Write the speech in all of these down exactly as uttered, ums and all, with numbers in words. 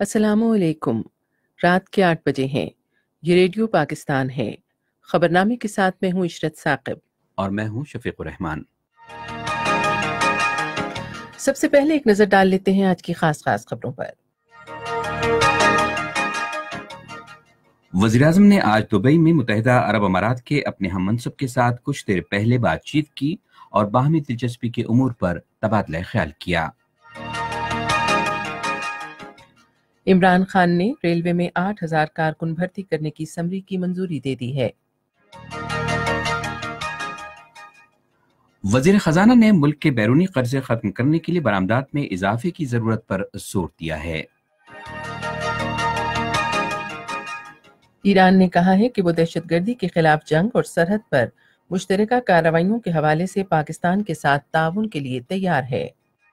السلام علیکم۔ رات کے آٹھ بجے ہیں۔ یہ ریڈیو پاکستان ہے۔ خبرنامے کے ساتھ میں ہوں عشرت ثاقب اور میں ہوں شفیق الرحمان۔ سب سے پہلے ایک نظر ڈال لیتے ہیں آج کی خاص خاص خبروں پر۔ وزیراعظم نے آج دبئی میں متحدہ عرب امارات کے اپنے ہم منصب کے ساتھ کچھ دیر پہلے بات چیت کی اور باہمی دلچسپی کے امور پر تبادلہ خیال کیا۔ عمران خان نے ریلوے میں آٹھ ہزار کارکن بھرتی کرنے کی سمری کی منظوری دے دی ہے۔ وزیر خزانہ نے ملک کے بیرونی قرضے ختم کرنے کے لیے برآمدات میں اضافے کی ضرورت پر زور دیا ہے۔ ایران نے کہا ہے کہ وہ دہشت گردی کے خلاف جنگ اور سرحد پر مشترکہ کارروائیوں کے حوالے سے پاکستان کے ساتھ تعاون کے لیے تیار ہے۔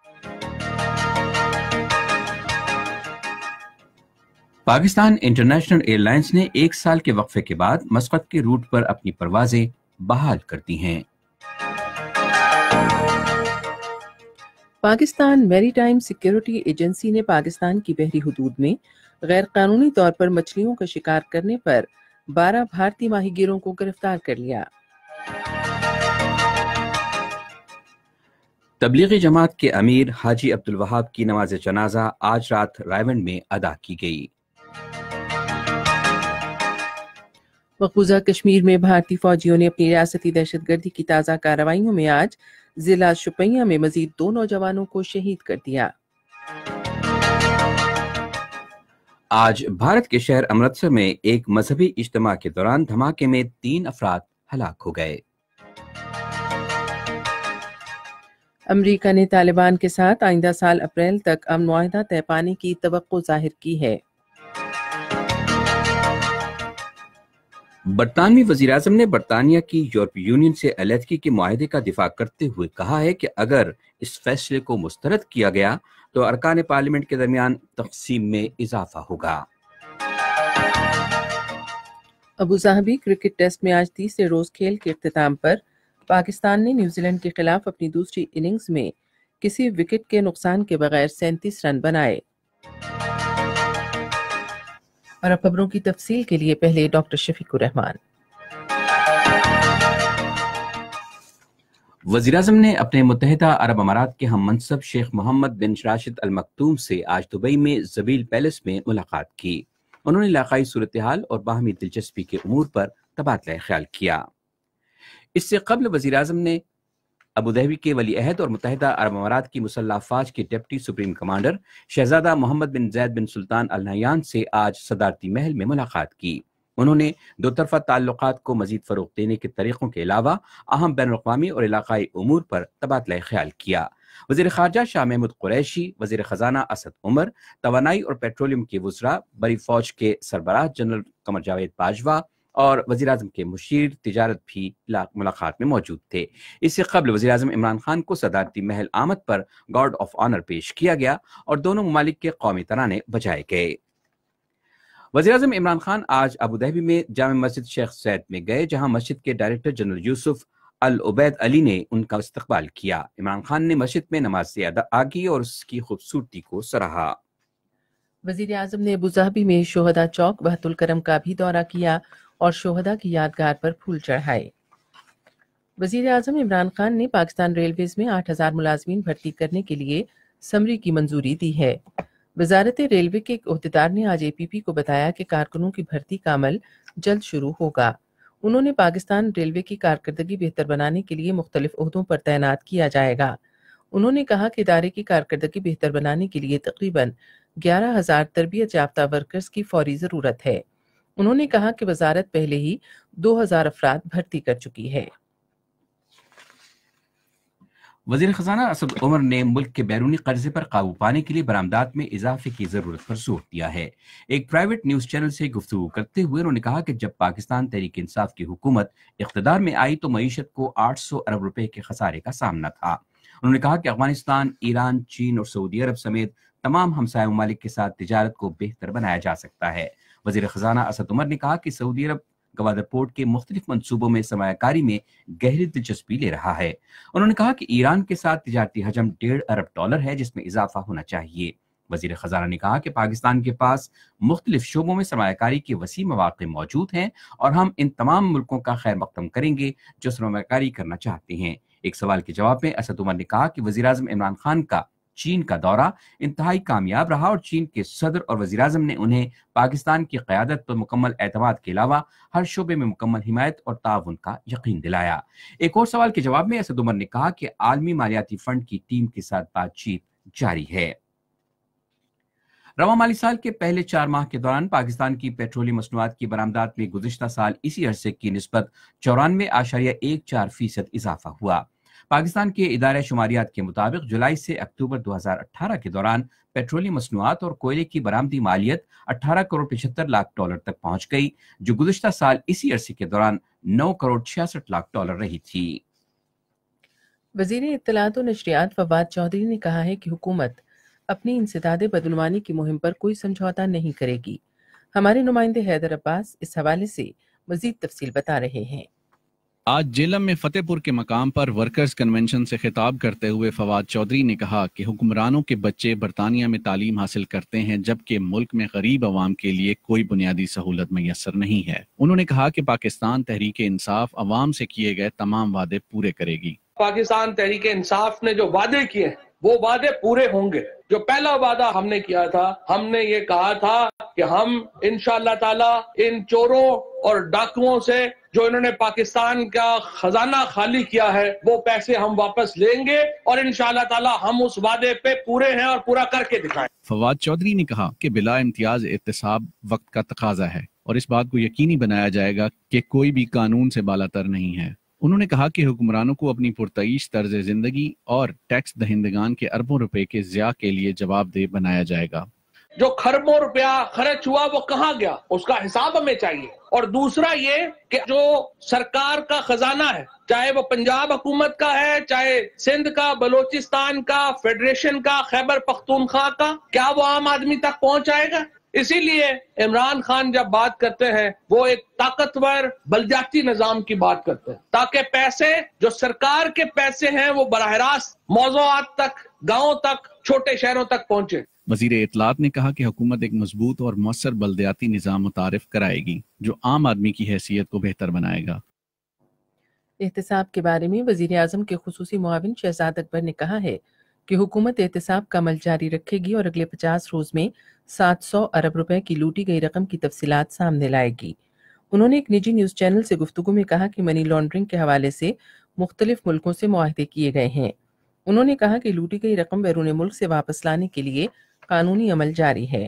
پاکستان انٹرنیشنل ایئر لائنز نے ایک سال کے وقفے کے بعد مسقط کے روٹ پر اپنی پروازیں بحال کر دی ہیں۔ پاکستان میری ٹائم سیکیورٹی ایجنسی نے پاکستان کی بحری حدود میں غیر قانونی طور پر مچھلیوں کا شکار کرنے پر بارہ بھارتی ماہی گیروں کو گرفتار کر لیا۔ تبلیغی جماعت کے امیر حاجی عبدالوہاب کی نماز جنازہ آج رات رائیونڈ میں ادا کی گئی۔ مقبوضہ کشمیر میں بھارتی فوجیوں نے اپنی ریاستی دہشت گردی کی تازہ کارروائیوں میں آج ضلع شوپیاں میں مزید دو نوجوانوں کو شہید کر دیا۔ آج بھارت کے شہر امرتسر میں ایک مذہبی اجتماع کے دوران دھماکے میں تین افراد ہلاک ہو گئے۔ امریکہ نے طالبان کے ساتھ آئندہ سال اپریل تک امن معاہدہ طے پانے کی توقع ظاہر کی ہے۔ برطانوی وزیراعظم نے برطانیہ کی یورپی یونین سے علیحدگی کے معاہدے کا دفاع کرتے ہوئے کہا ہے کہ اگر اس فیصلے کو مسترد کیا گیا تو ارکان پارلیمنٹ کے درمیان تقسیم میں اضافہ ہوگا۔ ابوظہبی کرکٹ ٹیسٹ میں آج تیسرے روز کھیل کے اختتام پر پاکستان نے نیوزی لینڈ کے خلاف اپنی دوسری اننگز میں کسی وکٹ کے نقصان کے بغیر سینتیس رن بنائے۔ اور اب خبروں کی تفصیل کے لیے پہلے ڈاکٹر شفیق الرحمان۔ وزیراعظم نے اپنے متحدہ عرب امارات کے ہم منصب شیخ محمد بن راشد ال مکتوم سے آج دبئی میں زویل پیلس میں ملاقات کی۔ انہوں نے علاقائی صورتحال اور باہمی دلچسپی کے امور پر تبادلہ خیال کیا۔ اس سے قبل وزیراعظم نے ابوظہبی کے ولی عہد اور متحدہ عرب امارات کی مسلح افواج کے ڈپٹی سپریم کمانڈر شہزادہ محمد بن زید بن سلطان ال نہیان سے آج صدارتی محل میں ملاقات کی۔ انہوں نے دو طرفہ تعلقات کو مزید فروغ دینے کے طریقوں کے علاوہ اہم بین الاقوامی اور علاقائی امور پر تبادلہ خیال کیا۔ وزیر خارجہ شاہ محمود قریشی، وزیر خزانہ اسد عمر، توانائی اور پیٹرولیم کے وزراء، بری فوج کے سربراہ جنرل قمر جاوید باجوہ اور وزیراعظم کے مشیر تجارت بھی ملاقات میں موجود تھے۔ اس سے قبل وزیراعظم عمران خان کو صدارتی محل آمد پر گارڈ آف آنر پیش کیا گیا اور دونوں ممالک کے قومی ترانے بجائے گئے۔ وزیراعظم عمران خان آج ابوظہبی میں جامع مسجد شیخ زید میں گئے، جہاں مسجد کے ڈائریکٹر جنرل یوسف العبید علی نے ان کا استقبال کیا۔ عمران خان نے مسجد میں نماز ادا کی اور اس کی خوبصورتی کو سراہا۔ وزیر اعظم نے ابوظہبی میں شہداء چوک بہت الکرم کا بھی دورہ کیا اور شہداء کی یادگار پر پھول چڑھائے۔ وزیر اعظم عمران خان نے پاکستان ریلویز میں آٹھ ہزار ملازمین بھرتی کرنے کے لیے سمری کی منظوری دی ہے۔ وزارت ریلوے کے ایک عہدیدار نے آج اے پی پی کو بتایا کہ کارکنوں کی بھرتی کا عمل جلد شروع ہوگا۔ انہوں نے پاکستان ریلوے کی کارکردگی بہتر بنانے کے لیے مختلف عہدوں پر تعینات کیا جائے گا۔ انہوں نے کہا کہ ادارے کی کارکردگی بہتر بنانے کے لیے تقریباً گیارہ ہزار تربیت یافتہ ورکرز کی فوری ضرورت ہے۔ انہوں نے کہا کہ وزارت پہلے ہی دو ہزار افراد بھرتی کر چکی ہے۔ وزیر خزانہ اسد عمر نے ملک کے بیرونی قرضے پر قابو پانے کے لیے برآمدات میں اضافے کی ضرورت پر زور دیا ہے۔ ایک پرائیویٹ نیوز چینل سے گفتگو کرتے ہوئے انہوں نے کہا کہ جب پاکستان تحریک انصاف کی حکومت اقتدار میں آئی تو معیشت کو آٹھ سو ارب روپے کے خسارے کا سامنا تھا۔ انہوں نے کہا کہ افغانستان، ایران، چین اور سعودی عرب سمیت تمام ہمسایہ ممالک کے ساتھ تجارت کو بہتر بنایا جا سکتا ہے۔ وزیر خزانہ اسد عمر نے کہا کہ سعودی عرب گوادر پورٹ کے مختلف منصوبوں میں سرمایہ کاری میں گہری دلچسپی لے رہا ہے۔ انہوں نے کہا کہ ایران کے ساتھ تجارتی حجم ڈیڑھ ارب ڈالر ہے، جس میں اضافہ ہونا چاہیے۔ وزیر خزانہ نے کہا کہ پاکستان کے پاس مختلف شعبوں میں سرمایہ کاری کے وسیع مواقع موجود ہیں اور ہم ان تمام ملکوں کا خیر مقدم کریں گے جو سرمایہ کاری کرنا چاہتے ہیں۔ ایک سوال کے جواب میں اسد عمر نے کہا کہ وزیر اعظم عمران خان کا چین کا دورہ انتہائی کامیاب رہا اور چین کے صدر اور وزیر اعظم نے انہیں پاکستان کی قیادت پر مکمل اعتماد کے علاوہ ہر شعبے میں مکمل حمایت اور تعاون کا یقین دلایا۔ ایک اور سوال کے جواب میں اسد عمر نے کہا کہ عالمی مالیاتی فنڈ کی ٹیم کے ساتھ بات چیت جاری ہے۔ رواں مالی سال کے پہلے چار ماہ کے دوران پاکستان کی پیٹرولیم مصنوعات کی برآمدات میں گزشتہ سال اسی عرصے کی نسبت چورانوے اشاریہ ایک چار فیصد اضافہ ہوا۔ پاکستان کے ادارہ شماریات کے مطابق جولائی سے اکتوبر دو ہزار اٹھارہ کے دوران پیٹرولیم مصنوعات اور کوئلے کی برآمدی مالیت اٹھارہ کروڑ پچہتر لاکھ ڈالر تک پہنچ گئی، جو گزشتہ سال اسی عرصے کے دوران نو کروڑ چھیاسٹھ لاکھ ڈالر رہی تھی۔ وزیر اطلاعات و نشریات فواد چودھری نے کہا ہے کہ حکومت اپنی انسداد بدعنوانی کی مہم پر کوئی سمجھوتا نہیں کرے گی۔ ہمارے نمائندے حیدر عباس اس حوالے سے مزید تفصیل بتا رہے ہیں۔ آج جیلم میں فتح پور کے مقام پر ورکرز کنونشن سے خطاب کرتے ہوئے فواد چودھری نے کہا کہ حکمرانوں کے بچے برطانیہ میں تعلیم حاصل کرتے ہیں جبکہ ملک میں غریب عوام کے لیے کوئی بنیادی سہولت میسر نہیں ہے۔ انہوں نے کہا کہ پاکستان تحریک انصاف عوام سے کیے گئے تمام وعدے پورے کرے گی۔ پاکستان تحریک انصاف نے جو وعدے کیے ہیں وہ وعدے پورے ہوں گے۔ جو پہلا وعدہ ہم نے کیا تھا، ہم نے یہ کہا تھا کہ ہم انشاءاللہ تعالی ان چوروں اور ڈاکوؤں سے جو انہوں نے پاکستان کا خزانہ خالی کیا ہے وہ پیسے ہم واپس لیں گے اور انشاءاللہ تعالی ہم اس وعدے پہ پورے ہیں اور پورا کر کے دکھائیں۔ فواد چودھری نے کہا کہ بلا امتیاز احتساب وقت کا تقاضا ہے اور اس بات کو یقینی بنایا جائے گا کہ کوئی بھی قانون سے بالاتر نہیں ہے۔ انہوں نے کہا کہ حکمرانوں کو اپنی پرتعیش طرز زندگی اور ٹیکس دہندگان کے اربوں روپے کے ضیاع کے لیے جواب دہ بنایا جائے گا۔ جو خربوں روپیہ خرچ ہوا وہ کہاں گیا اس کا حساب ہمیں چاہیے۔ اور دوسرا یہ کہ جو سرکار کا خزانہ ہے، چاہے وہ پنجاب حکومت کا ہے، چاہے سندھ کا، بلوچستان کا، فیڈریشن کا، خیبر پختونخوا کا، کیا وہ عام آدمی تک پہنچ جائے گا؟ اسی لیے عمران خان جب بات کرتے ہیں وہ ایک طاقتور بلدیاتی نظام کی بات کرتے ہیں تاکہ پیسے جو سرکار کے پیسے ہیں وہ براہ راست موضوعات تک، گاؤں تک، چھوٹے شہروں تک پہنچے۔ وزیر اطلاعات نے کہا کہ حکومت ایک مضبوط اور مؤثر بلدیاتی نظام متعارف کرائے گی جو عام آدمی کی حیثیت کو بہتر بنائے گا۔ احتساب کے بارے میں وزیر اعظم کے خصوصی معاون شہزاد اکبر نے کہا ہے کہ حکومت احتساب کا عمل جاری رکھے گی اور اگلے پچاس روز میں سات سو ارب روپے کی لوٹی گئی رقم کی تفصیلات سامنے لائے گی۔ انہوں نے ایک نجی نیوز چینل سے گفتگو میں کہا کہ منی لانڈرنگ کے حوالے سے مختلف ملکوں سے معاہدے کیے گئے ہیں۔ انہوں نے کہا کہ لوٹی گئی رقم بیرون ملک سے واپس لانے کے لیے قانونی عمل جاری ہے۔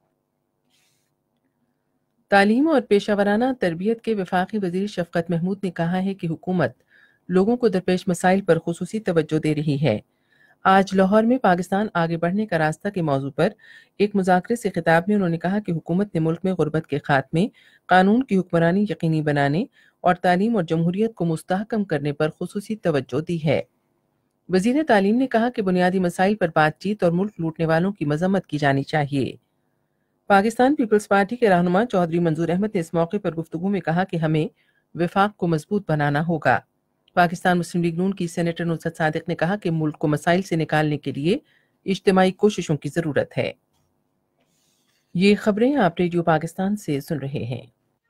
تعلیم اور پیشہ ورانہ تربیت کے وفاقی وزیر شفقت محمود نے کہا ہے کہ حکومت لوگوں کو درپیش مسائل پر خصوصی توجہ دے رہی ہے۔ آج لاہور میں پاکستان آگے بڑھنے کا راستہ کے موضوع پر ایک مذاکرے سے خطاب میں انہوں نے کہا کہ حکومت نے ملک میں غربت کے خاتمے، قانون کی حکمرانی یقینی بنانے اور تعلیم اور جمہوریت کو مستحکم کرنے پر خصوصی توجہ دی ہے۔ وزیر تعلیم نے کہا کہ بنیادی مسائل پر بات چیت اور ملک لوٹنے والوں کی مذمت کی جانی چاہیے۔ پاکستان پیپلز پارٹی کے رہنما چودھری منظور احمد نے اس موقع پر گفتگو میں کہا کہ ہمیں وفاق کو مضبوط بنانا ہوگا۔ پاکستان مسلم لیگ نون کی سینیٹر نصرت صادق نے کہا کہ ملک کو مسائل سے نکالنے کے لیے اجتماعی کوششوں کی ضرورت ہے۔ یہ خبریں آپ ریڈیو پاکستان سے سن رہے ہیں۔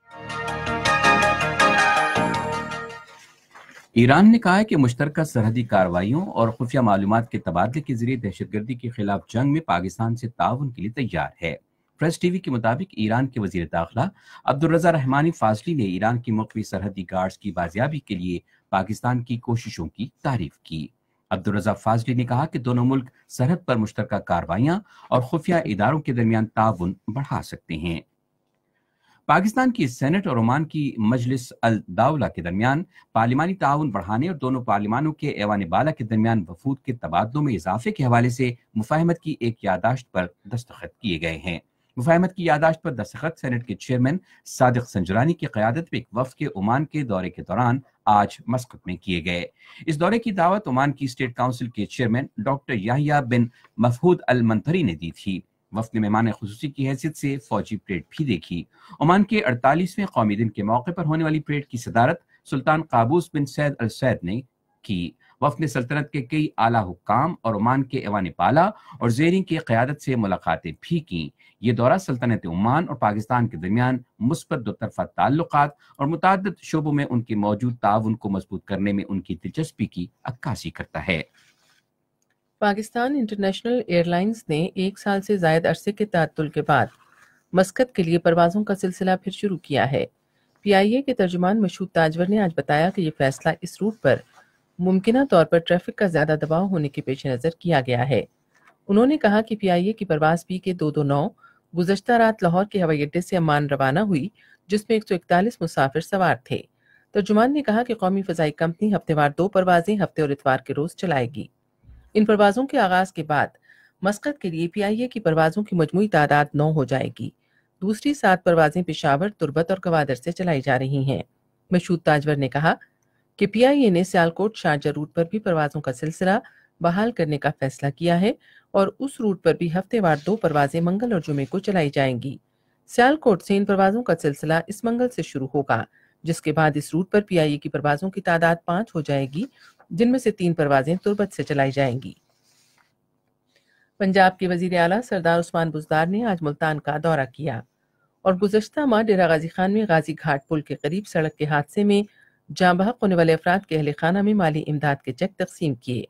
ایران نے کہا ہے کہ مشترکہ سرحدی کارروائیوں اور خفیہ معلومات کے تبادلے کے ذریعے دہشت گردی کے خلاف جنگ میں پاکستان سے تعاون کے لیے تیار ہے۔ پریس ٹی وی کے مطابق ایران کے وزیر داخلہ عبدالرضا رحمانی فاضلی نے ایران کی مخفی سرحدی گارڈز کی بازیابی کے لیے پاکستان کی کوششوں کی تعریف کی۔ عبدالرضا فاضلی نے کہا کہ دونوں ملک سرحد پر مشترکہ کارروائیاں اور خفیہ اداروں کے درمیان تعاون بڑھا سکتے ہیں۔ پاکستان کی سینٹ اور عمان کی مجلس الدولہ کے درمیان پارلیمانی تعاون بڑھانے اور دونوں پارلیمانوں کے ایوان بالا کے درمیان وفود کے تبادلوں میں اضافے کے حوالے سے مفاہمت کی ایک یادداشت پر دستخط کیے گئے ہیں۔ مفاہمت کی یادداشت پر دستخط سینٹ کے چیئرمین صادق سنجرانی کی قیادت میں ایک وفد کے عمان کے دورے کے دوران آج مسقط میں کیے گئے۔ اس دورے کی دعوت عمان کی اسٹیٹ کونسل کے chairman doctor Yahya bin Mahfoudh Al Manthri نے دی تھی۔ وفد نے مہمان خصوصی کی حیثیت سے فوجی پریڈ بھی دیکھی۔ عمان کے اڑتالیسویں قومی دن کے موقع پر ہونے والی پریڈ کی صدارت سلطان قابوس بن سید السید نے کی۔ وفد نے سلطنت کے کئی اعلیٰ حکام اور عمان کے ایوان بالا اور زیرین کی قیادت سے ملاقاتیں بھی کیں۔ یہ دورہ سلطنت عمان اور پاکستان کے درمیان مثبت دو طرفہ تعلقات اور متعدد شعبوں میں ان کے موجود تعاون کو مضبوط کرنے میں ان کی دلچسپی کی عکاسی کرتا ہے۔ پاکستان انٹرنیشنل ایئر لائنز نے ایک سال سے زائد عرصے کے تعطل کے بعد مسقط کے لیے پروازوں کا سلسلہ پھر شروع کیا ہے۔ پی آئی اے کے ترجمان مشہود تاجور نے آج بتایا کہ یہ فیصلہ اس روٹ پر ممکنہ طور پر ٹریفک کا زیادہ دباؤ ہونے کے پیش نظر کیا گیا ہے۔ انہوں نے کہا کہ پی آئی اے کی پرواز پی کے دو دو نو گزشتہ رات لاہور کے ہوائی اڈے سے عمان روانہ ہوئی، جس میں ایک سو اکتالیس مسافر سوار تھے۔ ترجمان نے کہا کہ قومی فضائی کمپنی ہفتے وار دو پروازیں ہفتے اور اتوار کے روز چلائے گی۔ ان پروازوں کے آغاز کے بعد مسقط کے لیے پی آئی اے کی پروازوں کی مجموعی تعداد نو ہو جائے گی۔ دوسری سات پروازیں پشاور، تربت اور گوادر سے چلائی جا رہی ہیں۔ مشہود تاجور نے کہا کہ پی آئی اے نے سیالکوٹ شارجہ روٹ پر بھی پروازوں کا سلسلہ بحال کرنے کا فیصلہ کیا ہے اور اس روٹ پر بھی ہفتے وار دو پروازیں منگل اور جمعے کو چلائی جائیں گی۔ سیالکوٹ سے ان پروازوں کا سلسلہ اس منگل سے شروع ہوگا، جس کے بعد اس روٹ پر پی آئی اے کی پروازوں کی تعداد پانچ ہو جائے گی، جن میں سے تین پروازیں تربت سے چلائی جائیں گی۔ پنجاب کے وزیر اعلیٰ سردار عثمان بزدار نے آج ملتان کا دورہ کیا اور گزشتہ ماہ ڈیرہ غازی خان میں غازی گھاٹ پل کے قریب سڑک کے حادثے میں جاں بحق ہونے والے افراد کے اہل خانہ میں مالی امداد کے چیک تقسیم کیے۔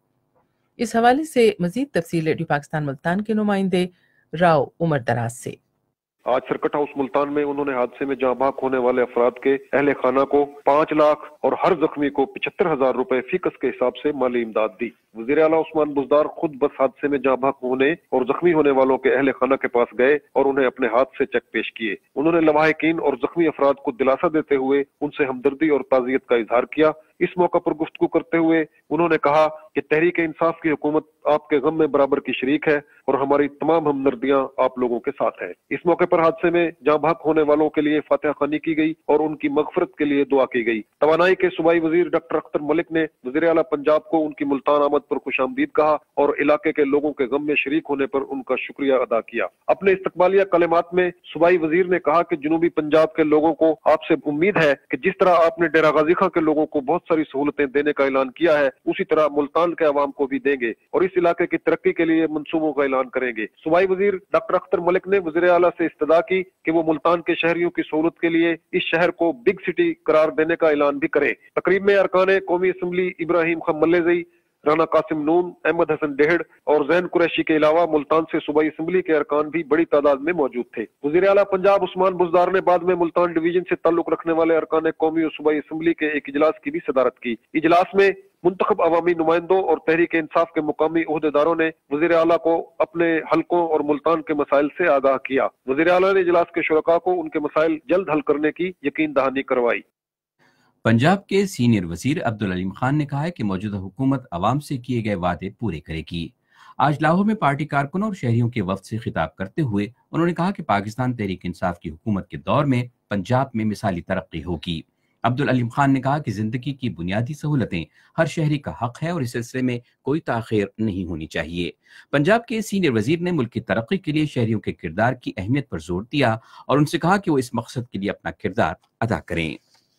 اس حوالے سے مزید تفصیل ریڈیو پاکستان ملتان کے نمائندے راؤ عمر دراز سے۔ آج سرکٹ ہاؤس ملتان میں انہوں نے حادثے میں جاں بحق ہونے والے افراد کے اہل خانہ کو پانچ لاکھ اور ہر زخمی کو پچہتر ہزار روپے فی کس کے حساب سے مالی امداد دی۔ وزیر اعلیٰ عثمان بزدار خود بس حادثے میں جاں بحق ہونے اور زخمی ہونے والوں کے اہل خانہ کے پاس گئے اور انہیں اپنے ہاتھ سے چیک پیش کیے۔ انہوں نے لواحقین اور زخمی افراد کو دلاسا دیتے ہوئے ان سے ہمدردی اور تعزیت کا اظہار کیا۔ اس موقع پر گفتگو کرتے ہوئے انہوں نے کہا کہ تحریک انصاف کی حکومت آپ کے غم میں برابر کی شریک ہے اور ہماری تمام ہمدردیاں آپ لوگوں کے ساتھ ہیں۔ اس موقع پر حادثے میں جاں بحق ہونے والوں کے لیے فاتحہ خوانی کی گئی اور ان کی مغفرت کے لیے دعا کی گئی۔ توانائی کے صوبائی وزیر ڈاکٹر اختر ملک نے وزیر اعلیٰ پنجاب کو ان کی ملتان آمد پر خوش آمدید کہا اور علاقے کے لوگوں کے غم میں شریک ہونے پر ان کا شکریہ ادا کیا۔ اپنے استقبالیہ کلمات میں صوبائی وزیر نے کہا کہ جنوبی پنجاب کے لوگوں کو آپ سے امید ہے کہ جس طرح آپ نے ڈیرہ غازی خان کے لوگوں کو بہت ساری سہولتیں دینے کا اعلان کیا ہے، اسی طرح ملتان کے عوام کو بھی دیں گے اور اس علاقے کی ترقی کے لیے منصوبوں کا اعلان کریں گے۔ صوبائی وزیر ڈاکٹر اختر ملک نے وزیر اعلیٰ سے استدعا کی کہ وہ ملتان کے شہریوں کی سہولت کے لیے اس شہر کو بگ سٹی قرار دینے کا اعلان بھی کریں۔ تقریب میں ارکان قومی اسمبلی ابراہیم خان ملےزئی، رانا قاسم نون، احمد حسن ڈہڑ اور زین قریشی کے علاوہ ملتان سے صوبائی اسمبلی کے ارکان بھی بڑی تعداد میں موجود تھے۔ وزیر اعلیٰ پنجاب عثمان بزدار نے بعد میں ملتان ڈویژن سے تعلق رکھنے والے ارکان قومی اور صوبائی اسمبلی کے ایک اجلاس کی بھی صدارت کی۔ اجلاس میں منتخب عوامی نمائندوں اور تحریک انصاف کے مقامی عہدیداروں نے وزیر اعلیٰ کو اپنے حلقوں اور ملتان کے مسائل سے آگاہ کیا۔ وزیر اعلیٰ نے اجلاس کے شرکاء کو ان کے مسائل جلد حل کرنے کی یقین دہانی کروائی۔ پنجاب کے سینئر وزیر عبدالعلیم خان نے کہا ہے کہ موجودہ حکومت عوام سے کیے گئے وعدے پورے کرے گی۔ آج لاہور میں پارٹی کارکنوں اور شہریوں کے وفد سے خطاب کرتے ہوئے انہوں نے کہا کہ پاکستان تحریک انصاف کی حکومت کے دور میں پنجاب میں مثالی ترقی ہوگی۔ عبدالعلیم خان نے کہا کہ زندگی کی بنیادی سہولتیں ہر شہری کا حق ہے اور اس سلسلے میں کوئی تاخیر نہیں ہونی چاہیے۔ پنجاب کے سینئر وزیر نے ملک کی ترقی کے لیے شہریوں کے کردار کی اہمیت پر زور دیا اور ان سے کہا کہ وہ اس مقصد کے لیے اپنا کردار ادا کریں۔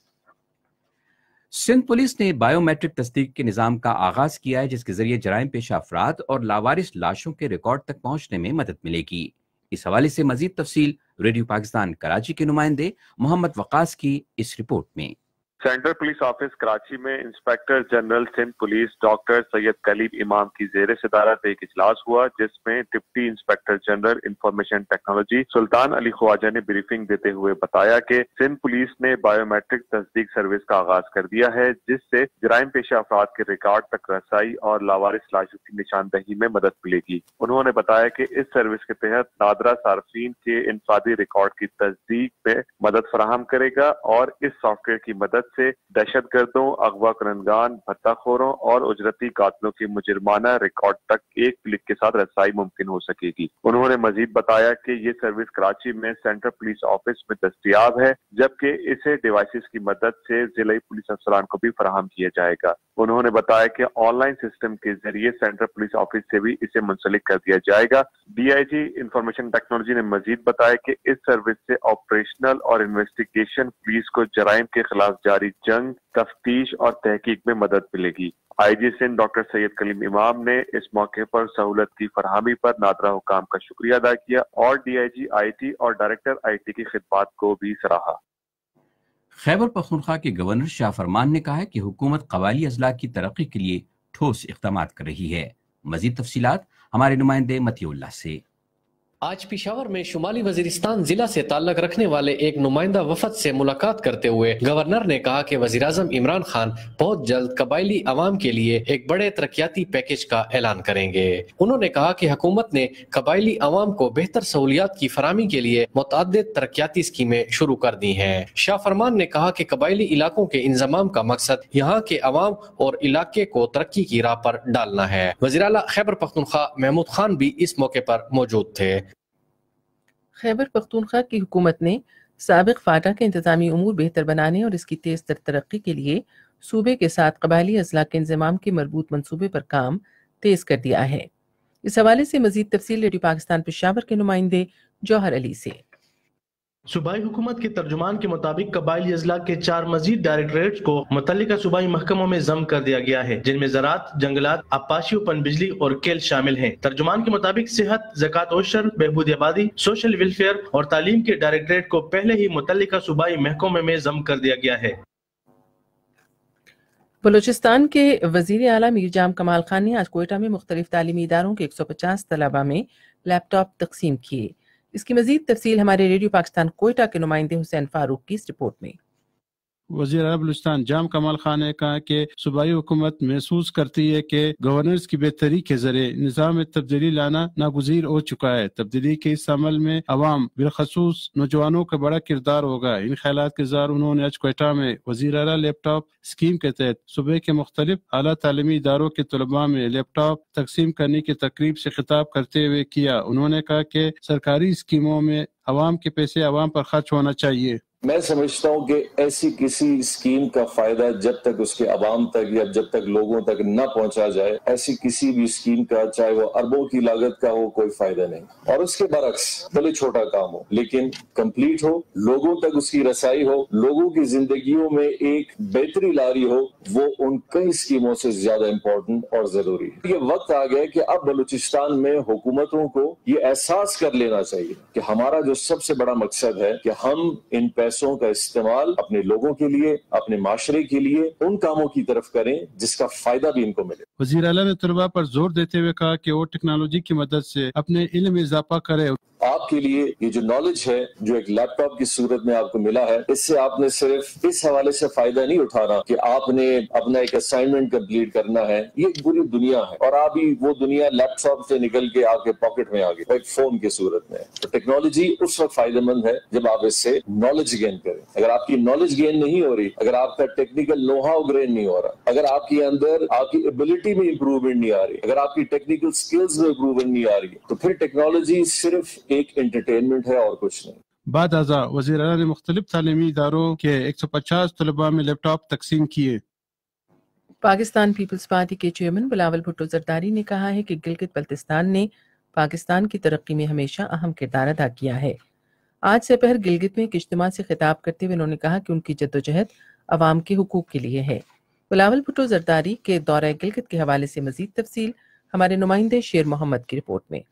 سندھ پولیس نے بائیو میٹرک تصدیق کے نظام کا آغاز کیا ہے، جس کے ذریعے جرائم پیشہ افراد اور لاوارث لاشوں کے ریکارڈ تک پہنچنے میں مدد ملے گی۔ اس حوالے سے مزید تفصیل ریڈیو پاکستان کراچی کے نمائندے محمد وقاص کی اس رپورٹ میں۔ سینٹرل پولیس آفس کراچی میں inspector general Sindh police doctor Syed Kaleem Imam کی زیر صدارت ایک اجلاس ہوا، جس میں deputy inspector general information technology Sultan Ali Khawaja نے بریفنگ دیتے ہوئے بتایا کہ سندھ پولیس نے بائیو میٹرک تصدیق سروس کا آغاز کر دیا ہے، جس سے جرائم پیشہ افراد کے ریکارڈ تک رسائی اور لاوارث لاشوں کی نشاندہی میں مدد ملے گی۔ انہوں نے بتایا کہ اس سروس کے تحت نادرہ صارفین کے انفرادی ریکارڈ کی تصدیق میں مدد فراہم کرے گا اور اس سافٹ ویئر کی مدد سے دہشت گردوں، اغوا کنندگان، بھتہ خوروں اور اجرتی قاتلوں کے مجرمانہ ریکارڈ تک ایک کلک کے ساتھ رسائی ممکن ہو سکے گی۔ انہوں نے مزید بتایا کہ یہ سروس کراچی میں سینٹرل پولیس آفس میں دستیاب ہے، جبکہ اسے ڈیوائسز کی مدد سے ضلعی پولیس افسران کو بھی فراہم کیا جائے گا۔ انہوں نے بتایا کہ آن لائن سسٹم کے ذریعے سینٹرل پولیس آفس سے بھی اسے منسلک کر دیا جائے گا۔ D I G information technology نے مزید بتایا کہ اس سروس سے آپریشنل اور انویسٹیگیشن پولیس کو جرائم کے خلاف جاری جنگ، تفتیش اور تحقیق میں مدد ملے گی۔ آئی جی سندھ ڈاکٹر سید کلیم امام نے اس موقع پر سہولت کی فراہمی پر نادرہ حکام کا شکریہ ادا کیا اور D I G I T اور ڈائریکٹر آئی ٹی کی خدمات کو بھی سراہا۔ خیبر پختونخوا کے گورنر شاہ فرمان نے کہا ہے کہ حکومت قبائلی اضلاع کی ترقی کے لیے ٹھوس اقدامات کر رہی ہے۔ مزید تفصیلات ہمارے نمائندے متی اللہ سے۔ آج پشاور میں شمالی وزیرستان ضلع سے تعلق رکھنے والے ایک نمائندہ وفد سے ملاقات کرتے ہوئے گورنر نے کہا کہ وزیراعظم عمران خان بہت جلد قبائلی عوام کے لیے ایک بڑے ترقیاتی پیکج کا اعلان کریں گے۔ انہوں نے کہا کہ حکومت نے قبائلی عوام کو بہتر سہولیات کی فراہمی کے لیے متعدد ترقیاتی اسکیمیں شروع کر دی ہیں۔ شاہ فرمان نے کہا کہ قبائلی علاقوں کے انضمام کا مقصد یہاں کے عوام اور علاقے کو ترقی کی راہ پر ڈالنا ہے۔ وزیر اعلیٰ خیبر پختونخوا محمود خان بھی اس موقع پر موجود تھے۔ خیبر پختونخوا کی حکومت نے سابق فاٹا کے انتظامی امور بہتر بنانے اور اس کی تیز تر ترقی کے لیے صوبے کے ساتھ قبائلی اضلاع کے انضمام کے مربوط منصوبے پر کام تیز کر دیا ہے۔ اس حوالے سے مزید تفصیل ریڈیو پاکستان پشاور کے نمائندے جوہر علی سے۔ صوبائی حکومت کے ترجمان کے مطابق قبائلی اضلاع کے چار مزید ڈائریکٹریٹس کو متعلقہ صوبائی محکموں میں ضم کر دیا گیا ہے، جن میں زراعت، جنگلات، آبپاشی و پن بجلی اور کیل شامل ہیں۔ ترجمان کے مطابق صحت، زکوٰۃ عشر، بہبود آبادی، سوشل ویلفیئر اور تعلیم کے ڈائریکٹریٹ کو پہلے ہی متعلقہ صوبائی محکموں میں ضم کر دیا گیا ہے۔ بلوچستان کے وزیر اعلیٰ میر جام کمال خان نے آج کوئٹہ میں مختلف تعلیمی اداروں کے ایک سو پچاس طلباء میں لیپ ٹاپ تقسیم کیے۔ اس کی مزید تفصیل ہمارے ریڈیو پاکستان کوئٹہ کے نمائندے حسین فاروق کی اس رپورٹ میں۔ وزیر اعلیٰ بلوچستان جام کمال خان نے کہا کہ صوبائی حکومت محسوس کرتی ہے کہ گورننس کی بہتری کے ذریعے نظام میں تبدیلی لانا ناگزیر ہو چکا ہے۔ تبدیلی کے اس عمل میں عوام بالخصوص نوجوانوں کا بڑا کردار ہوگا۔ ان خیالات کے اظہار انہوں نے آج کوئٹہ میں وزیر اعلیٰ لیپ ٹاپ اسکیم کے تحت صوبے کے مختلف اعلیٰ تعلیمی اداروں کے طلباء میں لیپ ٹاپ تقسیم کرنے کی تقریب سے خطاب کرتے ہوئے کیا۔ انہوں نے کہا کہ سرکاری اسکیموں میں عوام کے پیسے عوام پر خرچ ہونا چاہیے۔ میں سمجھتا ہوں کہ ایسی کسی اسکیم کا فائدہ جب تک اس کے عوام تک یا جب تک لوگوں تک نہ پہنچا جائے، ایسی کسی بھی اسکیم کا چاہے وہ اربوں کی لاگت کا ہو کوئی فائدہ نہیں۔ اور اس کے برعکس بھلے چھوٹا کام ہو لیکن کمپلیٹ ہو، لوگوں تک اس کی رسائی ہو، لوگوں کی زندگیوں میں ایک بہتری لاری ہو، وہ ان کئی اسکیموں سے زیادہ امپورٹنٹ اور ضروری ہے۔ یہ وقت آ گیا کہ اب بلوچستان میں حکومتوں کو یہ احساس کر لینا چاہیے کہ ہمارا جو سب سے بڑا مقصد ہے کہ ہم ان پیسوں کا استعمال اپنے لوگوں کے لیے، اپنے معاشرے کے لیے ان کاموں کی طرف کریں جس کا فائدہ بھی ان کو ملے۔ وزیر اعلیٰ نے طلباء پر زور دیتے ہوئے کہا کہ وہ ٹیکنالوجی کی مدد سے اپنے علم میں اضافہ کرے۔ آپ کے لیے یہ جو نالج ہے جو ایک لیپ ٹاپ کی صورت میں آپ کو ملا ہے، اس سے آپ نے صرف اس حوالے سے فائدہ نہیں اٹھانا کہ آپ نے اپنا ایک اسائنمنٹ کمپلیٹ کرنا ہے، یہ ایک پوری دنیا ہے اور ابھی وہ دنیا لیپ ٹاپ سے نکل کے آپ کے پاکٹ میں آ گئی ایک فون کی صورت میں۔ تو ٹیکنالوجی اس وقت فائدہ مند ہے جب آپ اس سے نالج گین کریں۔ اگر آپ کی نالج گین نہیں ہو رہی، اگر آپ کا ٹیکنیکل نو ہاؤ گین نہیں ہو رہا، اگر آپ کے اندر آپ کی ایبلٹی میں امپروومنٹ نہیں آ رہی، اگر آپ کی ٹیکنیکل سکلز میں امپروومنٹ نہیں آ رہی، تو پھر ٹیکنالوجی صرف ایک انٹرٹینمنٹ ہے اور کچھ نہیں۔ بعد ازاں وزیر اعلیٰ نے مختلف تعلیمی اداروں کے ایک سو پچاس طلباء میں لیپ ٹاپ تقسیم کیے۔ پاکستان پیپلز پارٹی کے چیئرمین بلاول بھٹو زرداری نے کہا ہے کہ گلگت بلتستان نے پاکستان کی ترقی میں ہمیشہ اہم کردار ادا کیا ہے۔ آج سے پہر گلگت میں ایک اجتماع سے خطاب کرتے ہوئے انہوں نے کہا کہ ان کی جدوجہد عوام کے حقوق کے لیے ہے۔ بلاول بھٹو زرداری کے دورہ گلگت کے حوالے سے مزید تفصیل ہمارے نمائندے شیر محمد کی رپورٹ میں۔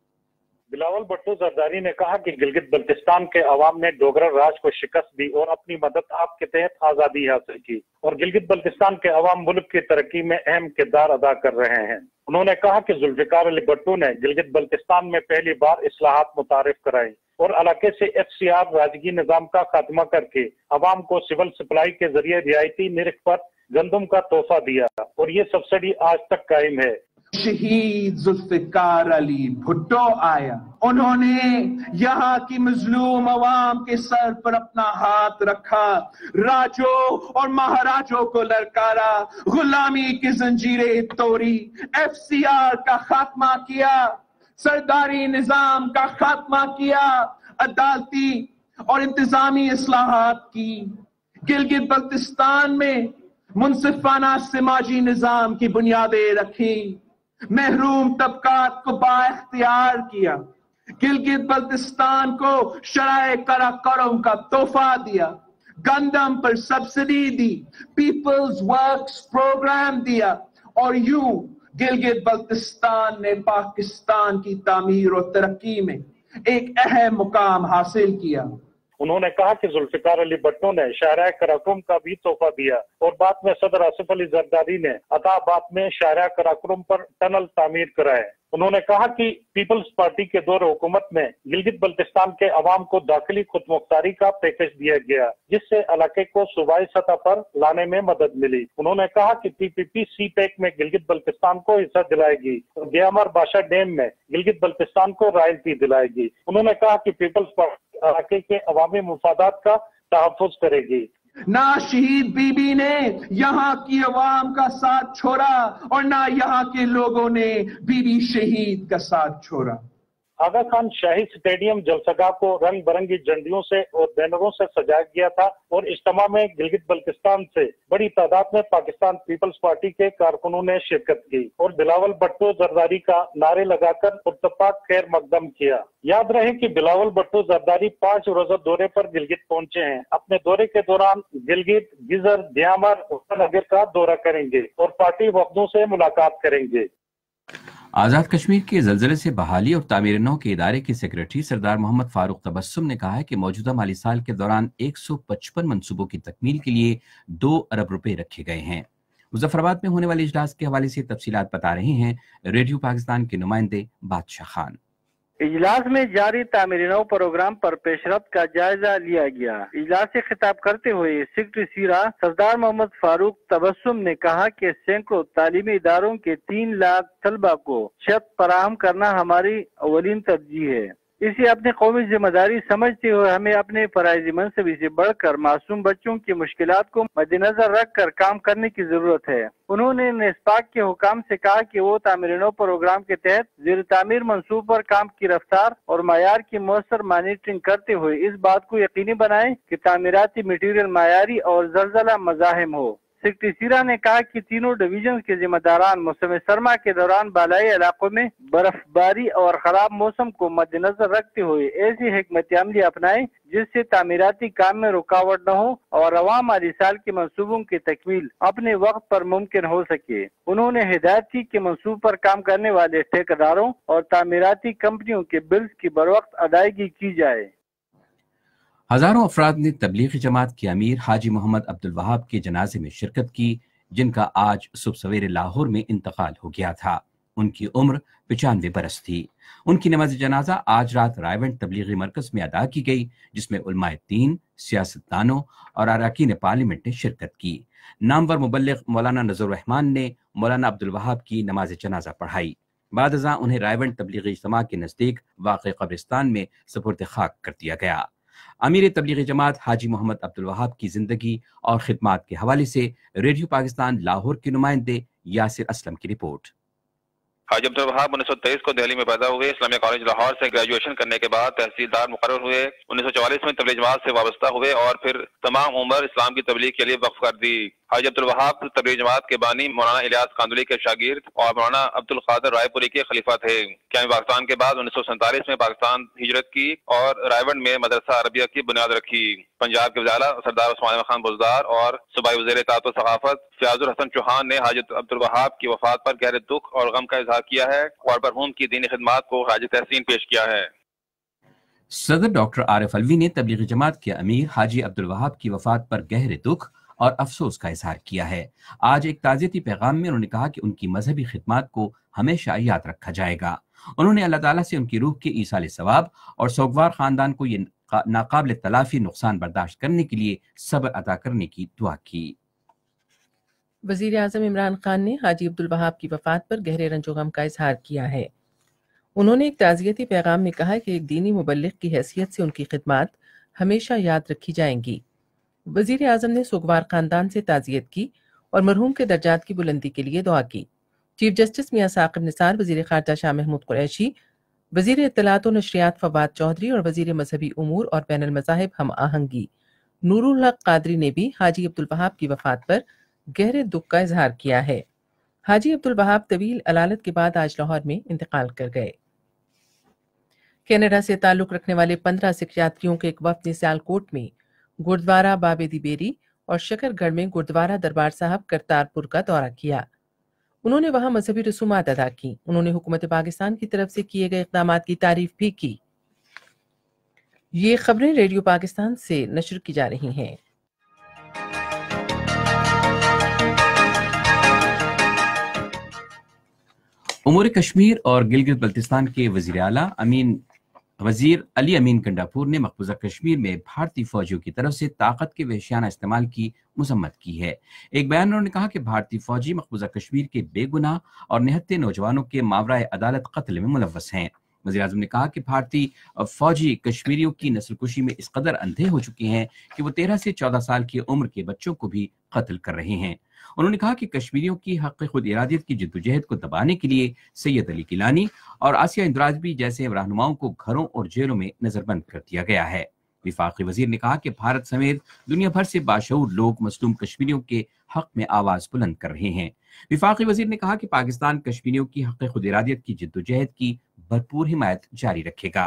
بلاول بھٹو زرداری نے کہا کہ گلگت بلتستان کے عوام نے ڈوگرا راج کو شکست دی اور اپنی مدد آپ کے تحت آزادی حاصل کی، اور گلگت بلتستان کے عوام ملک کی ترقی میں اہم کردار ادا کر رہے ہیں۔ انہوں نے کہا کہ ذوالفقار علی بھٹو نے گلگت بلتستان میں پہلی بار اصلاحات متعارف کرائی اور علاقے سے ایف سی آر راجگی نظام کا خاتمہ کر کے عوام کو سول سپلائی کے ذریعے رعایتی نرخ پر گندم کا تحفہ دیا، اور یہ سبسڈی آج تک قائم ہے۔ شہید ذوالفقار علی بھٹو آیا، انہوں نے یہاں کی مظلوم عوام کے سر پر اپنا ہاتھ رکھا، راجوں اور مہاراجوں کو للکارا، غلامی کی زنجیریں توڑی، ایف سی آر کا خاتمہ کیا، سرداری نظام کا خاتمہ کیا، عدالتی اور انتظامی اصلاحات کی، گلگت بلتستان میں منصفانہ سماجی نظام کی بنیادیں رکھی، محروم طبقات کو بااختیار کیا، گلگت بلتستان کو شرائع قراقرم کا تحفہ دیا، گندم پر سبسڈی دی، پیپلز ورکس پروگرام دیا، और यूं गिलगित बल्तिस्तान ने पाकिस्तान की तामीर और तरक्की में एक अहम मुकाम हासिल किया। उन्होंने कहा कि जुल्फिकार अली भट्टो ने शाहराह कराकुरम का भी तोहफा दिया और बाद में सदर आसिफ अली जरदारी ने अताबाद में शाहराह कराकुरम पर टनल तामीर कराए। उन्होंने कहा कि पीपल्स पार्टी के दौर हुकूमत में गिलगित बल्तिस्तान के अवाम को दाखिली खुदमुख्तारी का पैकेज दिया गया, जिससे इलाके को सूबाई सतह पर लाने में मदद मिली। उन्होंने कहा कि पीपीपी सी पैक में गिलगित बल्तिस्तान को हिस्सा दिलाएगी और ग्यामर बादशाह डैम में गिलगित बल्तिस्तान को रॉयल्टी दिलाएगी। उन्होंने कहा कि पीपल्स पार्टी इलाके के अवामी मुफादात का तहफ़्फ़ुज़ करेगी। ना शहीद बीबी ने यहाँ की अवाम का साथ छोड़ा और ना यहाँ के लोगों ने बीबी शहीद का साथ छोड़ा। आगा खान शाही स्टेडियम जलसगाह को रंग बिरंगी झंडियों से और बैनरों से सजाया गया था और इज्तिमा में गिलगित बल्तिस्तान से बड़ी तादाद में पाकिस्तान पीपल्स पार्टी के कारकुनों ने शिरकत की और बिलावल भट्टो जरदारी का नारे लगाकर इत्तेफाक खैर मकदम किया। याद रहे कि बिलावल भट्टो जरदारी पांच रोजा दौरे पर गिलगित पहुंचे हैं। अपने दौरे के दौरान गिलगित, गिजर, द्यामर, नगर का दौरा करेंगे और पार्टी वफदों से मुलाकात करेंगे। आज़ाद कश्मीर के जलजले से बहाली और तामीर नौ के इदारे के सेक्रेटरी सरदार मोहम्मद फारूक तबस्सुम ने कहा है कि मौजूदा माली साल के दौरान एक सौ पचपन मनसूबों की तकमील के लिए दो अरब रुपए रखे गए हैं। मुजफ्फराबाद में होने वाले इजलास के हवाले से तफसीलात बता रहे हैं रेडियो पाकिस्तान के नुमाइंदे बादशाह खान। इजलास में जारी तामीर नौ प्रोग्राम पर पेशरफ्त का जायजा लिया गया। इजलास से खिताब करते हुए सेक्रेटरी सीरा सरदार मोहम्मद फारूक तबस्सुम ने कहा कि सैकड़ों तालीमी इदारों के तीन लाख तलबा को छत फराहम करना हमारी अवलीन तरजीह है। इसे अपनी कौमी जिम्मेदारी समझते हुए हमें अपने फराइज़ मनसबी से बढ़कर मासूम बच्चों की मुश्किलात को मद्देनजर रख कर काम करने की जरूरत है। उन्होंने नेस्पाक के हुकाम से कहा कि वो तामीर नौ प्रोग्राम के तहत ज़ेर तामीर मंसूब पर काम की रफ्तार और मायार की मौसर मॉनिटरिंग करते हुए इस बात को यकीनी बनाए कि तामीराती मटीरियल मायारी और जलजला मज़ाहिम हो। सेक्रेटरी सीरा ने कहा कि तीनों डिवीजन के जिम्मेदारान मौसम सरमा के दौरान बालाई इलाकों में बर्फबारी और खराब मौसम को मद्देनजर रखते हुए ऐसी हिकमत अमली अपनाएं जिससे तामीराती काम में रुकावट न हो और रवां माली साल के मंसूबों की तकमील अपने वक्त पर मुमकिन हो सके। उन्होंने हिदायत की कि मंसूब पर काम करने वाले ठेकेदारों और तामीराती कंपनियों के बिल्स की बरवक्त अदायगी की जाए। हजारों अफराद ने तबलीगी जमात के अमीर हाजी मोहम्मद अब्दुल वहाब के जनाजे में शिरकत की, जिनका आज सुबह सवेरे लाहौर में इंतकाल हो गया था। उनकी उम्र पचानवे बरस थी। उनकी नमाज जनाजा आज रात रायवंड तबलीगी मरकज में अदा की गई, जिसमें उलमाए दीन, सियासतदानों और अरकान पार्लियामेंट ने शिरकत की। नामवर मुबल्लिग मौलाना नजरुर रहमान ने मौलाना अब्दुल वहाब की नमाज जनाजा पढ़ाई। बाद अज़ां उन्हें रायवंड तबलीगी इज्तिमा के नज़दीक वाक़े कब्रिस्तान में सुपुर्द खाक कर दिया गया। अमीर तबलीगी जमात हाजी मोहम्मद अब्दुल वहाब की जिंदगी और खिदमात के हवाले से रेडियो पाकिस्तान लाहौर के नुमाइंदे यासिर असलम की रिपोर्ट। हाजी अब्दुल वहाब उन्नीस सौ तेईस को दिल्ली में पैदा हुए। इस्लामिया कॉलेज लाहौर से ग्रेजुएशन करने के बाद तहसीलदार मुकर्रर हुए। उन्नीस सौ चौवालीस में तबलीग जमात से वाबस्ता हुए और फिर तमाम उम्र इस्लाम की तबलीग के लिए वक्फ कर दी। हाजी अब्दुल वहाब तबलीग जमात के बानी मौलाना इलियास कांदुली के शागिर्द और मौलाना अब्दुल कादिर रायपुरी के खलीफा थे। क़याम पाकिस्तान के बाद उन्नीस सौ सैंतालीस में पाकिस्तान हिजरत की और रायवंड में मदरसा अरबिया की बुनियाद रखी। पंजाब के वज़ारा सरदार उस्मान खान बुज़दार और सूबाई वज़ीर तात व सक़ाफ़त फ़याज़ुल हसन चौहान ने हाजी अब्दुल वहाब की वफ़ात पर गहरे दुख और गम का इजहार किया है और मरहूम की दीनी खिदमात को खारिज तहसीन पेश किया है। सदर डॉक्टर आरिफ अलवी ने तबलीगी जमात के अमीर हाजी अब्दुल वहाब की वफ़ात पर गहरे दुख और अफसोस का इजहार किया है। आज एक ताज़ियती पैगाम में उन्होंने कहा कि उनकी मजहबी खिदमात को हमेशा याद रखा जाएगा। उन्होंने अल्लाह ताला से उनकी रूह के ईसाल सवाब और सोगवार खानदान को ये नाकाबिल तलाफी नुकसान बर्दाश्त करने के लिए सब्र अता करने की दुआ की। वज़ीर आज़म इमरान खान ने हाजी अब्दुल वहाब की वफ़ात पर गहरे रंजो गम का इजहार किया है। उन्होंने एक ताज़ियती पैगाम में कहा कि एक दीनी मुबल्लिग की हैसियत से उनकी खिदमात हमेशा याद रखी जाएंगी। वज़ीर आज़म ने सुगवार ख़ानदान से ताज़ियत की और मरहूम के दर्जात की बुलंदी के लिए दुआ की। चीफ जस्टिस मियां साकिब निसार, वज़ीर ख़ारजा शाह महमूद कुरैशी, वज़ीर इत्तलात और नशरियात फवाद चौधरी और वज़ीर मजहबी उमूर और बैनुल मज़ाहिब हम आहंगी नूरुल हक कादरी ने भी हाजी अब्दुल वहाब की वफ़ात पर गहरे दुख का इजहार किया है। हाजी अब्दुल वहाब तवील अलालत के बाद आज लाहौर में इंतकाल कर गए। कनाडा से ताल्लुक़ रखने वाले पंद्रह सिख यात्रियों के एक वफ़द ने सियालकोट में गुरुद्वारा बाबे दी बेरी और शकरगढ़ में गुरुद्वारा दरबार साहब करतारपुर का दौरा किया। उन्होंने वहां मजहबी रसूमात अदा की। उन्होंने हुकूमत पाकिस्तान की तरफ से किए गए इक़दामात की तारीफ भी की। ये खबरें रेडियो पाकिस्तान से नशर की जा रही हैं। उमूर कश्मीर और गिलगित बल्तिस्तान के वजीर आला अमीन वजीर अली अमीन गंडापुर ने मकबूजा कश्मीर में भारतीय फौजियों की तरफ से ताकत के वहशियाना इस्तेमाल की मजम्मत की है। एक बयान में उन्होंने कहा कि भारतीय फौजी मकबूजा कश्मीर के बेगुनाह और निहत्थे नौजवानों के मावराए अदालत कत्ल में मुलव्वस हैं। वज़ीर आज़म ने कहा कि भारतीय फौजी कश्मीरियों की नस्लकुशी में इस कदर अंधे हो चुके हैं कि वो तेरह से चौदह साल की उम्र के बच्चों को भी कत्ल कर रहे हैं। उन्होंने कहा कि कश्मीरियों की हक़ खुद इरादियत की जद्दोजहद को दबाने के लिए सैयद अली गिलानी और आसिया इंदराजबी जैसे रहनुमाओं को घरों और जेलों में नजरबंद कर दिया गया है। विफाकी वजीर ने कहा कि भारत समेत दुनिया भर से बाशऊर लोग मजलूम कश्मीरियों के हक में आवाज बुलंद कर रहे हैं। विफाकी वजीर ने कहा कि पाकिस्तान कश्मीरियों की हक़ खुद इरादियत की जद्दोजहद की भरपूर हिमायत जारी रखेगा।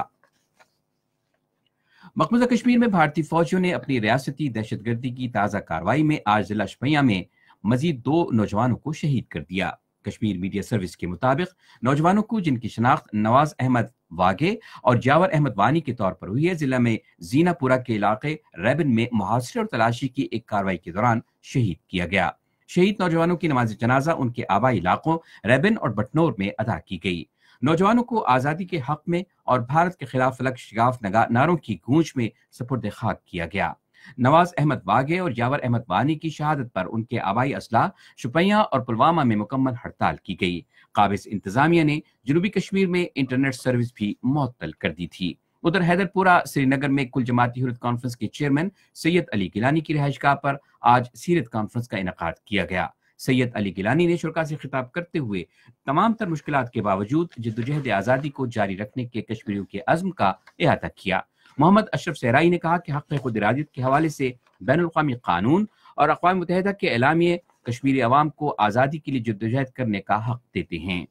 मकबूजा कश्मीर में भारतीय फौजियों ने अपनी रियासती दहशतगर्दी की ताज़ा कार्रवाई में आज जिला शोपियां में मजीद दो नौजवानों को शहीद कर दिया। कश्मीर मीडिया सर्विस के मुताबिक नौजवानों को, जिनकी शनाख्त नवाज अहमद वागे और जावर अहमद वानी के तौर पर हुई है, जिला में जीनापुरा के इलाके रैबिन में मुहासरे और तलाशी की एक कार्रवाई के दौरान शहीद किया गया। शहीद नौजवानों की नमाज जनाजा उनके आबाई इलाकों रैबिन और बटनौर में अदा की गई। नौजवानों को आज़ादी के हक में और भारत के खिलाफ अलग शिगाफ नारों की गूंज में सपुर्द खाक किया गया। नवाज अहमद वागे और जावर अहमद वानी की शहादत पर उनके आबाई असला शोपियां और पुलवामा में मुकम्मल हड़ताल की गई। काबिज इंतजामिया ने जनूबी कश्मीर में इंटरनेट सर्विस भी मुअत्तल कर दी थी। उधर हैदरपुरा श्रीनगर में कुल जमाती हुर्रियत कॉन्फ्रेंस के चेयरमैन सैयद अली गिलानी की रिहाइशगाह पर आज सीरत कॉन्फ्रेंस का इनेकाद किया गया। सैयद अली गिलानी ने शुरा से खिताब करते हुए तमाम तर मुश्किलात के बावजूद जद्दोजहद आज़ादी को जारी रखने के कश्मीरियों के अज़्म का इहाता किया। मोहम्मद अशरफ सहराई ने कहा कि हक़ खुद इरादियत के हवाले से बैनुल-अक़वामी कानून और अक़वाम मुत्तहिदा के एलामिये कश्मीरी अवाम को आज़ादी के लिए जद्दोजहद करने का हक देते हैं।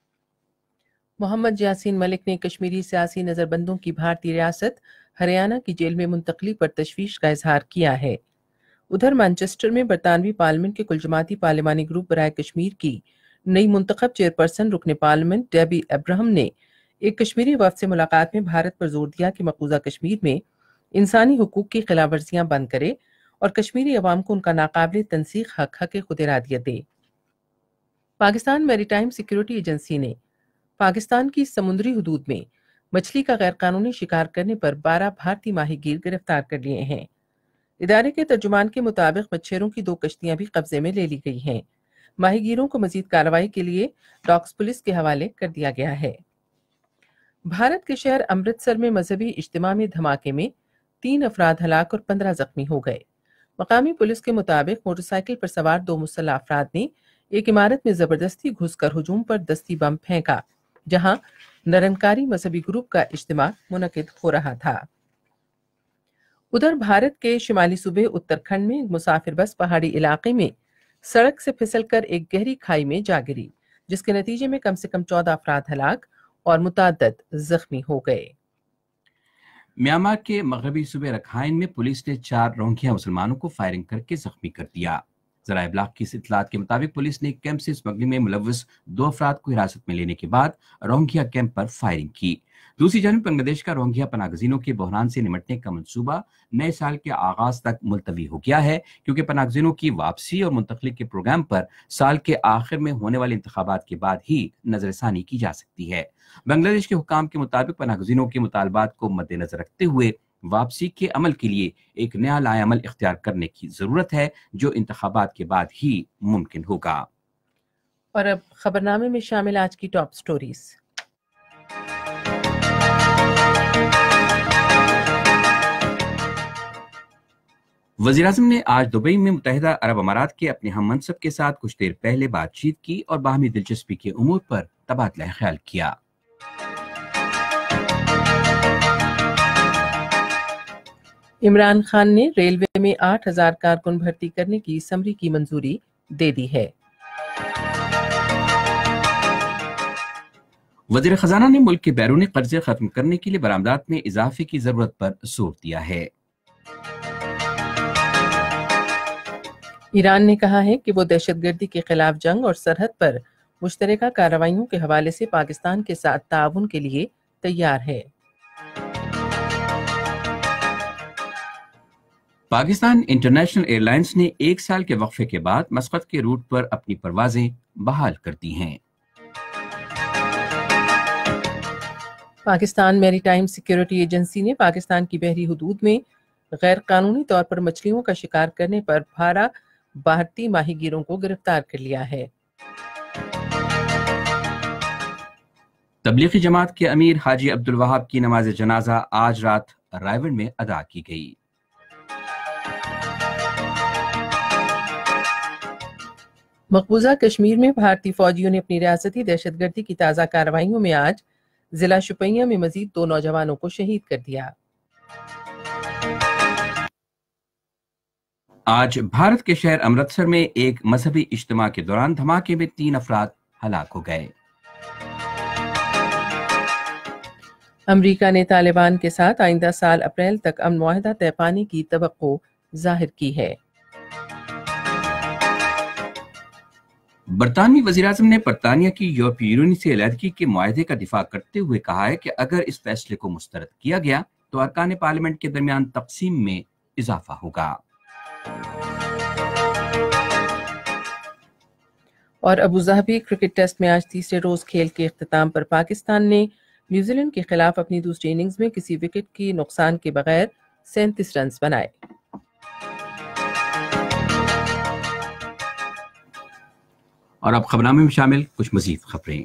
मोहम्मद यासीन मलिक ने कश्मीरी सियासी नज़रबंदों की भारतीय रियासत हरियाणा की जेल में मुंतकली पर तशवीश का इजहार किया है। उधर मैनचेस्टर में बरतानवी पार्लियामेंट के कुल जमाती पार्लिमानी ग्रुप बराए कश्मीर की नई मुंतखब चेयरपर्सन रुकने पार्लियामेंट डेबी अब्राहम ने एक कश्मीरी वफ़द से मुलाकात में भारत पर जोर दिया कि मकबूजा कश्मीर में इंसानी हुकूक की खिलाफ वर्जियां बंद करे और कश्मीरी अवाम को उनका नाकाबिल तनसीख हक हक खुद इरादियत दे। पाकिस्तान मैरीटाइम सिक्योरिटी एजेंसी ने पाकिस्तान की समुद्री हदूद में मछली का गैर कानूनी शिकार करने पर बारह भारतीय माहीगीर गिरफ्तार कर लिए हैं। इदारे के तर्जुमान के मुताबिक मच्छरों की दो कश्तियां भी कब्जे में ले ली गई हैं। माहीगीरों को मजीद कार्रवाई के लिए डॉक्स पुलिस के हवाले कर दिया गया है। भारत के शहर अमृतसर में मजहबी इज्तिमा में धमाके में तीन अफराद हलाक और पंद्रह जख्मी हो गए। मकामी पुलिस के मुताबिक मोटरसाइकिल पर सवार दो मुसल्लह अफराद ने एक इमारत में जबरदस्ती घुसकर हुजूम पर दस्ती बम फेंका, जहां निरंकारी मजहबी ग्रुप का इज्तिमा मुनकिद हो रहा था। उधर भारत के शिमाली सूबे उत्तराखंड में मुसाफिर बस पहाड़ी इलाके में सड़क से फिसलकर एक गहरी खाई में जा गिरी, जिसके नतीजे में कम से कम चौदह अफराद हलाक और मुताद्दद जख्मी हो गए। म्यांमार के मगरबी सूबे रखाइन में पुलिस ने चार रोहिंग्या मुसलमानों को फायरिंग करके जख्मी कर दिया। ज़राए इब्लाग की इत्तलात के मुताबिक पुलिस ने कैंप से स्मगलिंग में मुलव्वस दो अफराद को हिरासत में लेने के बाद रोहिंग्या कैंप पर फायरिंग की। दूसरी जानब बांग्लादेश का रोहिंग्या पनागजीनों के बहरान से निमटने का मंसूबा नए साल के आगाज तक मुलतवी हो गया है, क्योंकि पनागजीनों की वापसी और मुंतकली के प्रोग्राम पर साल के आखिर में होने वाले इंतखाबात के बाद ही नजरसानी की जा सकती है। बांग्लादेश के हुकाम के मुताबिक पनागजीनों के मुतालबात को मद्देनजर रखते हुए वापसी के अमल के लिए एक नया लाएअमल इख्तियार करने की जरूरत है, जो इंतखाबात के बाद ही मुमकिन होगा। और अब खबरनामे में शामिल आज की टॉप स्टोरीज। वज़ीर-ए-आज़म ने आज दुबई में मुत्तहिदा अरब अमारात के अपने हम मनसब के साथ कुछ देर पहले बातचीत की और बाहमी दिलचस्पी के उमूर पर तबादला ख्याल किया। इमरान खान ने रेलवे में आठ हजार कारकुन भर्ती करने की समरी की मंजूरी दे दी है। वज़ीर खजाना ने मुल्क के बैरूनी कर्जे खत्म करने के लिए बरामदात में इजाफे की जरूरत पर जोर दिया है। ईरान ने कहा है कि वो दहशतगर्दी के खिलाफ जंग और सरहद पर مشترکہ کارروائیوں کے حوالے سے پاکستان کے ساتھ تعاون کے لیے تیار ہے۔ پاکستان انٹرنیشنل ایئر لائنز نے ایک سال کے وقفے کے بعد مسقط کے روٹ پر اپنی پروازیں بحال کر دی ہیں۔ پاکستان میری ٹائم سیکیورٹی ایجنسی نے پاکستان کی بحری حدود میں غیر قانونی طور پر مچھلیوں کا شکار کرنے پر بارہ بھارتی ماہی گیروں کو گرفتار کر لیا ہے۔ تبلیغی جماعت کے امیر حاجی عبدالوہاب کی نماز جنازہ آج رات رائیونڈ میں ادا کی گئی۔ مقبوضہ کشمیر میں بھارتی فوجیوں نے اپنی ریاستی دہشت گردی کی تازہ کارروائیوں میں آج ضلع شوپیاں میں مزید دو نوجوانوں کو شہید کر دیا۔ آج بھارت کے شہر امرتسر میں ایک مذہبی اجتماع کے دوران دھماکے میں تین افراد ہلاک ہو گئے۔ امریکہ نے طالبان کے ساتھ آئندہ سال اپریل تک امن معاہدہ طے پانے کی توقع ظاہر کی ہے۔ برطانوی وزیراعظم نے برطانیہ کی یورپی یونین سے علیحدگی کے معاہدے کا دفاع کرتے ہوئے کہا ہے کہ اگر اس فیصلے کو مسترد کیا گیا تو ارکان پارلیمنٹ کے درمیان تقسیم میں اضافہ ہوگا۔ اور ابوظہبی کرکٹ ٹیسٹ میں آج تیسرے روز کھیل کے اختتام پر پاکستان نے نیوزی لینڈ کے خلاف اپنی دوسری اننگز میں کسی وکٹ کی نقصان کے بغیر سینتیس رنز بنائے۔ اور اب خبرنامے میں شامل کچھ مزید خبریں۔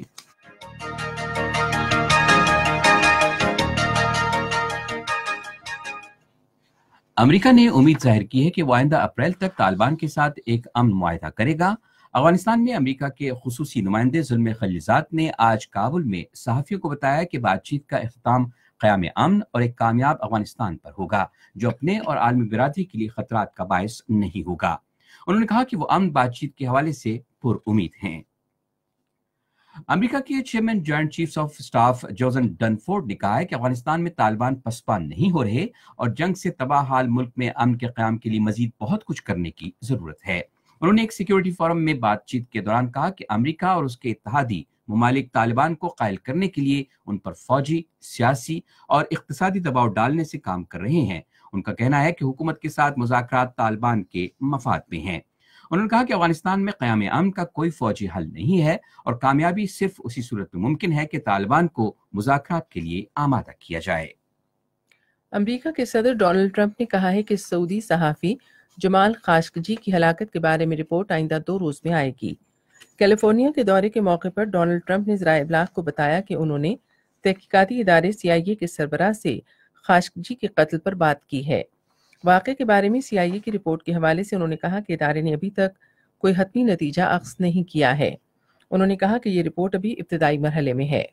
امریکہ نے امید ظاہر کی ہے کہ وہ آئندہ اپریل تک طالبان کے ساتھ ایک امن معاہدہ کرے گا۔ افغانستان میں امریکہ کے خصوصی نمائندے زلمے خلیلزاد نے آج کابل میں صحافیوں کو بتایا کہ بات چیت کا اختتام قیام امن اور ایک کامیاب افغانستان پر ہوگا جو اپنے اور عالمی برادری کے لیے خطرات کا باعث نہیں ہوگا۔ انہوں نے کہا کہ وہ امن بات چیت کے حوالے سے پر امید ہیں۔ امریکہ کے chairman joint chiefs of staff Joseph Dunford نے کہا ہے کہ افغانستان میں طالبان پسپا نہیں ہو رہے اور جنگ سے تباہ حال ملک میں امن کے قیام کے لیے مزید بہت کچھ کرنے کی ضرورت ہے۔ انہوں نے ایک سیکیورٹی فورم میں بات چیت کے دوران کہا کہ امریکہ اور اس کے اتحادی ممالک طالبان کو قائل کرنے کے لیے ان پر فوجی، سیاسی اور اقتصادی دباؤ ڈالنے سے کام کر رہے ہیں۔ ان کا کہنا ہے کہ حکومت کے ساتھ مذاکرات طالبان کے مفاد میں ہیں۔ انہوں نے کہا کہ افغانستان میں قیام امن کا کوئی فوجی حل نہیں ہے اور کامیابی صرف اسی صورت میں ممکن ہے کہ طالبان کو مذاکرات کے لیے آمادہ کیا جائے۔ امریکہ کے صدر ڈونلڈ ٹرمپ نے کہا ہے کہ سعودی صحافی جمال خاشقجی کی ہلاکت کے بارے میں رپورٹ آئندہ دو روز میں آئے گی۔ کیلیفورنیا کے دورے کے موقع پر ڈونلڈ ٹرمپ نے ذرائع ابلاغ کو بتایا کہ انہوں نے تحقیقاتی ادارے سی آئی اے کے سربراہ سے خاشقجی کے قتل پر بات کی ہے۔ واقعے کے بارے میں سی آئی اے کی رپورٹ کے حوالے سے انہوں نے کہا کہ ادارے نے ابھی تک کوئی حتمی نتیجہ اخذ نہیں کیا ہے۔ انہوں نے کہا کہ یہ رپورٹ ابھی ابتدائی مرحلے میں ہے۔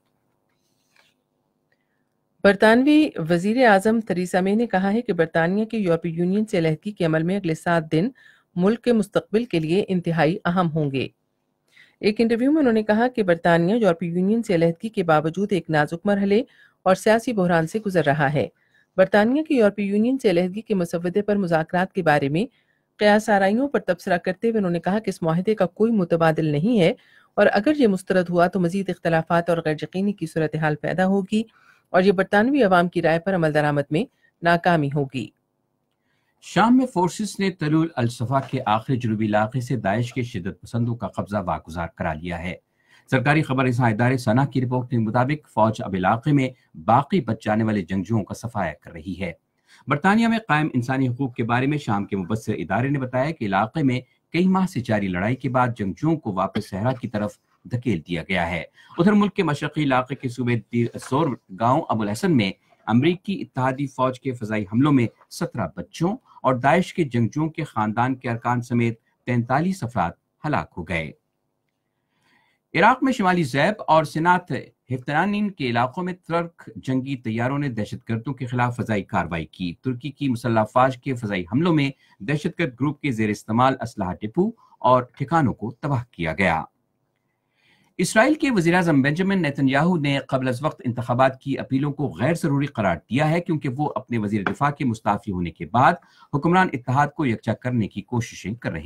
برطانوی وزیر اعظم تھریسا مے نے کہا ہے کہ برطانیہ کے یورپی یونین سے علیحدگی کے عمل میں اگلے سات دن ملک کے مستقبل کے لیے انتہائی اہم ہوں گے۔ ایک انٹرویو میں انہوں نے کہا کہ برطانیہ یورپی یونین سے علیحدگی کے باوجود ایک نازک مرحلے اور سیاسی بحران سے گزر رہا ہے۔ برطانیہ کی یورپی یونین سے علیحدگی کے مسودے پر مذاکرات کے بارے میں قیاس آرائیوں پر تبصرہ کرتے ہوئے انہوں نے کہا کہ اس معاہدے کا کوئی متبادل نہیں ہے اور اگر یہ مسترد ہوا تو مزید اختلافات اور غیر یقینی کی صورتحال پیدا ہوگی اور یہ برطانوی عوام کی رائے پر عمل درآمد میں ناکامی ہوگی۔ شام میں فورسز نے تلول الصفا کے آخری جنوبی علاقے سے داعش کے شدت پسندوں کا قبضہ واگزار کرا لیا ہے۔ سرکاری خبر رساں ادارے سنا کی رپورٹ کے مطابق فوج اب علاقے میں باقی بچ جانے والے جنگجوؤں کا صفایا کر رہی ہے۔ برطانیہ میں قائم انسانی حقوق کے بارے میں شام کے مبصر ادارے نے بتایا کہ علاقے میں کئی ماہ سے جاری لڑائی کے بعد جنگجوؤں کو واپس صحرا کی طرف دھکیل دیا گیا ہے۔ ادھر ملک کے مشرقی علاقے کے صوبے دیر سور گاؤں ابو الحسن میں امریکی اتحادی فوج کے فضائی حملوں میں سترہ بچوں اور داعش کے جنگجوؤں کے خاندان کے ارکان سمیت تینتالیس افراد ہلاک ہو گئے۔ عراق میں شمالی زیب اور سنات ہفترانین کے علاقوں میں ترک جنگی طیاروں نے دہشت گردوں کے خلاف فضائی کارروائی کی۔ ترکی کی مسلح افواج کے فضائی حملوں میں دہشت گرد گروپ کے زیر استعمال اسلحہ ڈپو اور ٹھکانوں کو تباہ کیا گیا۔ اسرائیل کے وزیراعظم بنجامن نیتن یاہو نے قبل از وقت انتخابات کی اپیلوں کو غیر ضروری قرار دیا ہے کیونکہ وہ اپنے وزیر دفاع کے مستعفی ہونے کے بعد حکمران اتحاد کو یکجا کرنے کی کوششیں کر رہی ہیں۔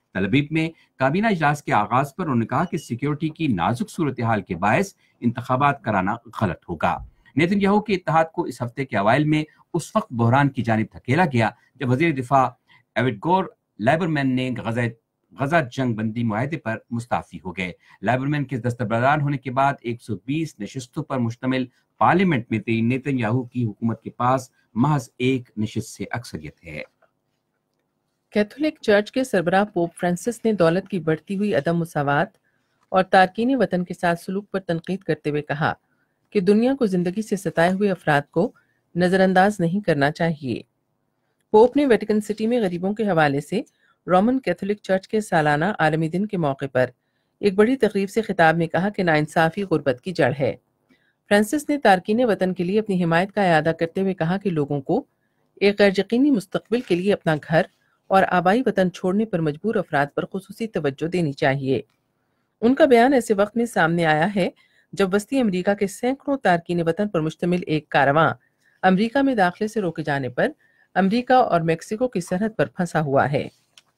तल-अवीव में काबीना इजलास के आगाज पर उन्होंने कहा कि सिक्योरिटी की नाजुक सूरत हाल के बायस इंतखाबात कराना गलत होगा। नेतन्याहू के इत्तेहाद को इस हफ्ते के अवाइल में उस वक्त बहरान की जानिब धकेला गया जब वजीर दिफा एविटगोर लाइबरमैन ने गजा गजा जंग बंदी मुआहदे पर मुस्ताफी हो गए। लाइबरमैन के दस्तबरदार होने के बाद एक सौ बीस नशिस्तों पर मुश्तमिल पार्लियामेंट में नेतन्याहू की हुकूमत के पास महज एक नशिस्त से अक्सरियत है। कैथोलिक चर्च के सरबराह पोप फ्रांसिस ने दौलत की बढ़ती हुई अदम मुसावात और तारकीन वतन के साथ सलूक पर तनकीद करते हुए कहा कि दुनिया को जिंदगी से सताए हुए अफराद को नजरअंदाज नहीं करना चाहिए। पोप ने वेटिकन सिटी में गरीबों के हवाले से रोमन कैथोलिक चर्च के सालाना आलमी दिन के मौके पर एक बड़ी तकरीब से खिताब में कहा कि नाइंसाफी गुर्बत की जड़ है। फ्रांसिस ने तारकीन वतन के लिए अपनी हिमायत का इयादा करते हुए कहा कि लोगों को एक गैर यकीनी मुस्तकबिल के लिए अपना घर और आबाई वतन छोड़ने पर मजबूर अफराद पर खुसूसी तवज्जो देनी चाहिए। उनका बयान ऐसे वक्त में सामने आया है जब वस्ती अमरीका के सैकड़ों तारकीन वतन पर मुश्तमिल एक कारवां अमरीका में दाखिले से रोके जाने पर अमरीका और मेक्सिको की सरहद पर फंसा हुआ है।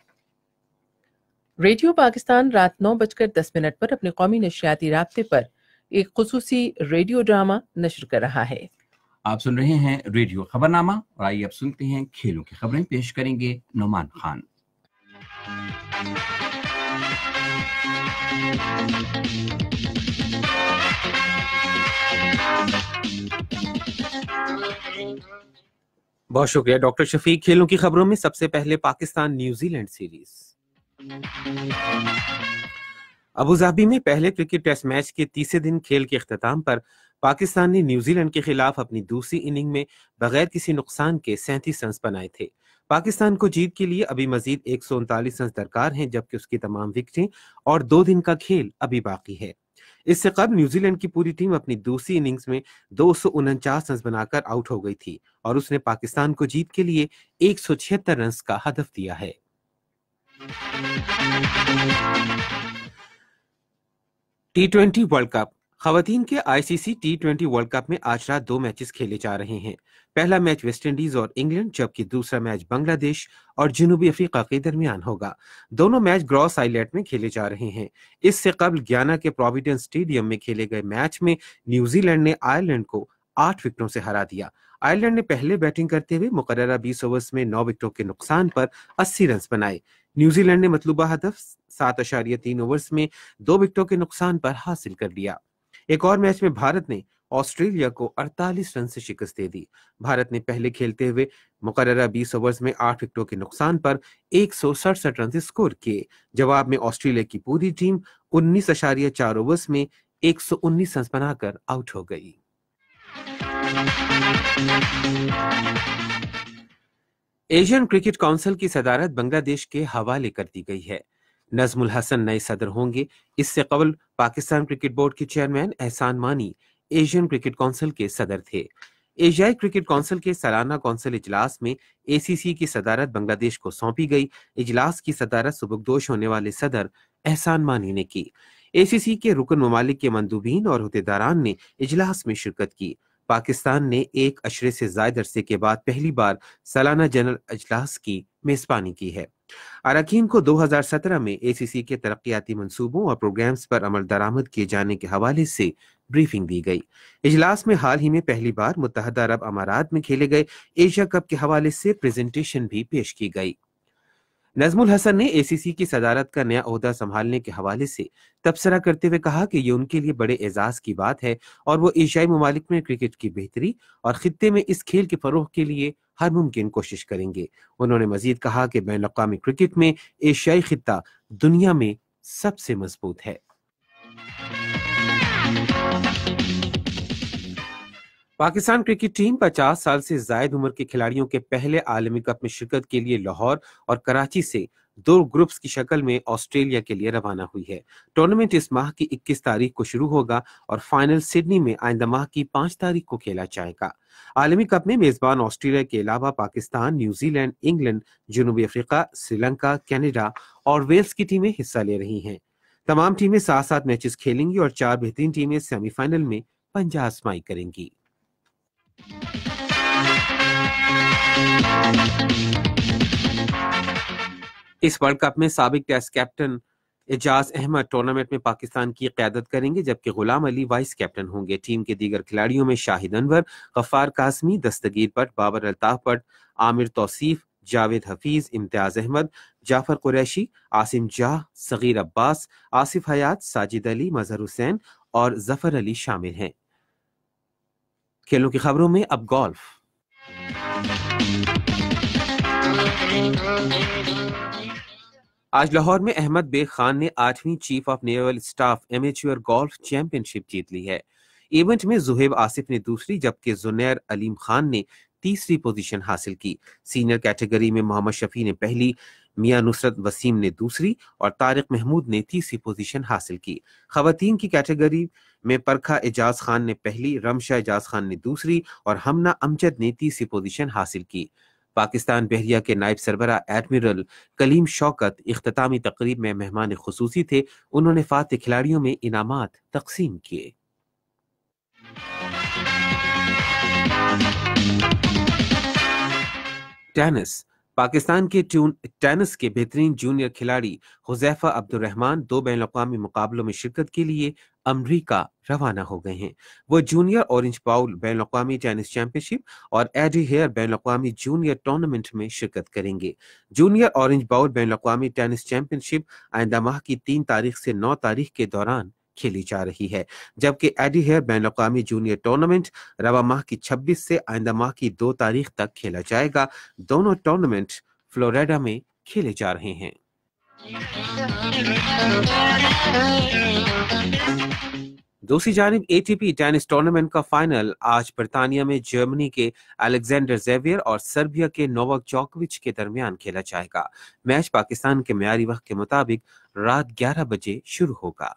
रेडियो पाकिस्तान रात नौ बजकर दस मिनट पर अपने कौमी नशियाती राब्ते पर एक खुसूसी रेडियो ड्रामा नश्र कर रहा है। आप सुन रहे हैं रेडियो खबरनामा और आइए अब सुनते हैं खेलों की खबरें, पेश करेंगे नोमान खान। बहुत शुक्रिया डॉक्टर शफीक। खेलों की खबरों में सबसे पहले पाकिस्तान न्यूजीलैंड सीरीज। अबुधाबी में पहले क्रिकेट टेस्ट मैच के तीसरे दिन खेल के इख्तिताम पर पाकिस्तान ने न्यूजीलैंड के खिलाफ अपनी दूसरी इनिंग में बगैर किसी नुकसान के सैंतीस रन बनाए थे। पाकिस्तान को जीत के लिए अभी मजीद एक सौ उनतालीस रन दरकार हैं, जबकि उसकी तमाम विकेटें और दो दिन का खेल अभी बाकी है। इससे कबल न्यूजीलैंड की पूरी टीम अपनी दूसरी इनिंग्स में दो सौ उनचास रन बनाकर आउट हो गई थी और उसने पाकिस्तान को जीत के लिए एक सौ छिहत्तर रन का हदफ दिया है। T twenty world cup. खवातीन के ICC T twenty world cup में आज रात दो मैचेस खेले जा रहे हैं। पहला मैच वेस्ट इंडीज और इंग्लैंड, जबकि दूसरा मैच बांग्लादेश और जनूबी अफ्रीका के दरमियान होगा। दोनों मैच ग्रॉस आइलैंड में खेले जा रहे हैं। इससे कबल गियाना के प्रोविडेंस स्टेडियम में खेले गए मैच में न्यूजीलैंड ने आयरलैंड को आठ विकेटों से हरा दिया। आयरलैंड ने पहले बैटिंग करते हुए मुकर्ररा बीस ओवर्स में नौ विकेटों के नुकसान पर अस्सी रन बनाए। न्यूजीलैंड ने मतलूबा हदफ सात अशारिया तीन ओवर्स में दो विकेटों के नुकसान पर हासिल कर लिया। एक और मैच में भारत ने ऑस्ट्रेलिया को अड़तालीस रन से शिकस्त दे दी। भारत ने पहले खेलते हुए मुकर्ररा बीस ओवर्स में आठ विकेटों के नुकसान पर एक सौ सड़सठ रन स्कोर किए। जवाब में ऑस्ट्रेलिया की पूरी टीम उन्नीस अशारिया चार ओवर्स में एक सौ उन्नीस रन बनाकर आउट हो गई। एशियन क्रिकेट काउंसिल की सदारत बांग्लादेश के हवाले कर दी गई है। नजमुल हसन नए सदर होंगे। इससे कबल पाकिस्तान क्रिकेट बोर्ड के chairman Ehsan Mani Asian cricket council के सदर थे। एशियाई क्रिकेट काउंसिल के सालाना काउंसिल इजलास में एसीसी की सदारत बांग्लादेश को सौंपी गई। इजलास की सदारत सुबुकदोश होने वाले सदर एहसान मानी ने की। एसीसी के रुकन ममालिक के मंदूबीन और अहदेदारान ने इजलास में शिरकत की। पाकिस्तान ने एक अशरे से ज्यादा अरसे के बाद पहली बार सालाना जनरल इजलास की मेजबानी की है। अरकान को दो हज़ार सत्रह में एसीसी के तरक्याती मंसूबों और प्रोग्राम्स पर अमल दरामद किए जाने के हवाले से ब्रीफिंग दी गई। इजलास में हाल ही में पहली बार मुत्तहदा अरब अमारात में खेले गए एशिया कप के हवाले से प्रेजेंटेशन भी पेश की गई। नजमुल हसन ने एसीसी की सदारत का नया ओहदा संभालने के हवाले से तबसरा करते हुए कहा कि ये उनके लिए बड़े एजाज की बात है और वो एशियाई ममालिक में क्रिकेट की बेहतरी और खित्ते में इस खेल के फरोग के लिए हर मुमकिन कोशिश करेंगे। उन्होंने मजीद कहा कि बैन अक़वामी क्रिकेट में एशियाई खित्ता दुनिया में सबसे मजबूत है। पाकिस्तान क्रिकेट टीम पचास साल से जायद उम्र के खिलाड़ियों के पहले आलमी कप में शिरकत के लिए लाहौर और कराची से दो ग्रुप्स की शक्ल में ऑस्ट्रेलिया के लिए रवाना हुई है। टूर्नामेंट इस माह की इक्कीस तारीख को शुरू होगा और फाइनल सिडनी में आइंदा माह की पांच तारीख को खेला जाएगा। आलमी कप में मेजबान ऑस्ट्रेलिया के अलावा पाकिस्तान, न्यूजीलैंड, इंग्लैंड, जनूबी अफ्रीका, श्रीलंका, कनाडा और वेल्स की टीमें हिस्सा ले रही हैं। तमाम टीमें सात सात मैचेस खेलेंगी और चार बेहतरीन टीमें सेमीफाइनल में पंजा आजमाई करेंगी। اس ورلڈ کپ میں سابق test captain Ijaz Ahmed tournament میں پاکستان کی قیادت کریں گے جبکہ غلام علی وائس کیپٹن ہوں گے۔ ٹیم کے دیگر کھلاڑیوں میں شاہد انور، غفار قاسمی، دستگیر بٹ، بابر الطاف بٹ، عامر توصیف، جاوید حفیظ، امتیاز احمد، جعفر قریشی، عاصم جاہ، صغیر عباس، آصف حیات، ساجد علی، مظہر حسین اور ظفر علی شامل ہیں۔ کھیلوں کی خبروں میں اب گولف۔ آج لاہور میں احمد بیگ خان نے آٹھویں chief of naval staff amateur golf championship جیت لی ہے۔ ایونٹ میں زہیب آصف نے دوسری جبکہ زنیر علیم خان نے تیسری پوزیشن حاصل کی۔ سینئر کیٹیگری میں محمد شفیع نے پہلی، میاں نصرت وسیم نے دوسری اور طارق محمود نے تیسری پوزیشن حاصل کی۔ خواتین کی کیٹیگری میں پرکھا اعجاز خان نے پہلی، رمشا اعجاز خان نے دوسری اور ہمنا امجد نے تیسری پوزیشن حاصل کی۔ پاکستان بحریہ کے نائب سربراہ ایڈمرل کلیم شوکت اختتامی تقریب میں مہمان خصوصی تھے۔ انہوں نے فاتح کھلاڑیوں میں انعامات تقسیم کیے۔ ٹینس۔ پاکستان کے ٹینس کے بہترین جونیئر کھلاڑی حذیفہ عبد الرحمان دو بین الاقوامی مقابلوں میں شرکت کے لیے امریکہ روانہ ہو گئے ہیں۔ وہ جونیئر اورنج باؤل بین الاقوامی ٹینس چیمپئن شپ اور ایڈی ہیئر بین الاقوامی جونیئر ٹورنامنٹ میں شرکت کریں گے۔ جونیئر اورنج باؤل بین الاقوامی ٹینس چیمپئن شپ آئندہ ماہ کی تین تاریخ سے نو تاریخ کے دوران کھیلی جا رہی ہے جبکہ ایڈی ہیئر بین الاقوامی جونیئر ٹورنامنٹ رواں ماہ کی چھبیس سے آئندہ ماہ کی دو تاریخ تک کھیلا جائے گا۔ دونوں ٹورنامنٹ فلوریڈا میں کھیلے جا رہے ہیں۔ دوسری جانب A T P tennis tournament کا فائنل آج برطانیہ میں جرمنی کے الیگزینڈر زیویئر اور سربیا کے نوواک جوکووچ کے درمیان کھیلا جائے گا۔ میچ پاکستان کے معیاری وقت کے مطابق رات گیارہ بجے شروع ہوگا۔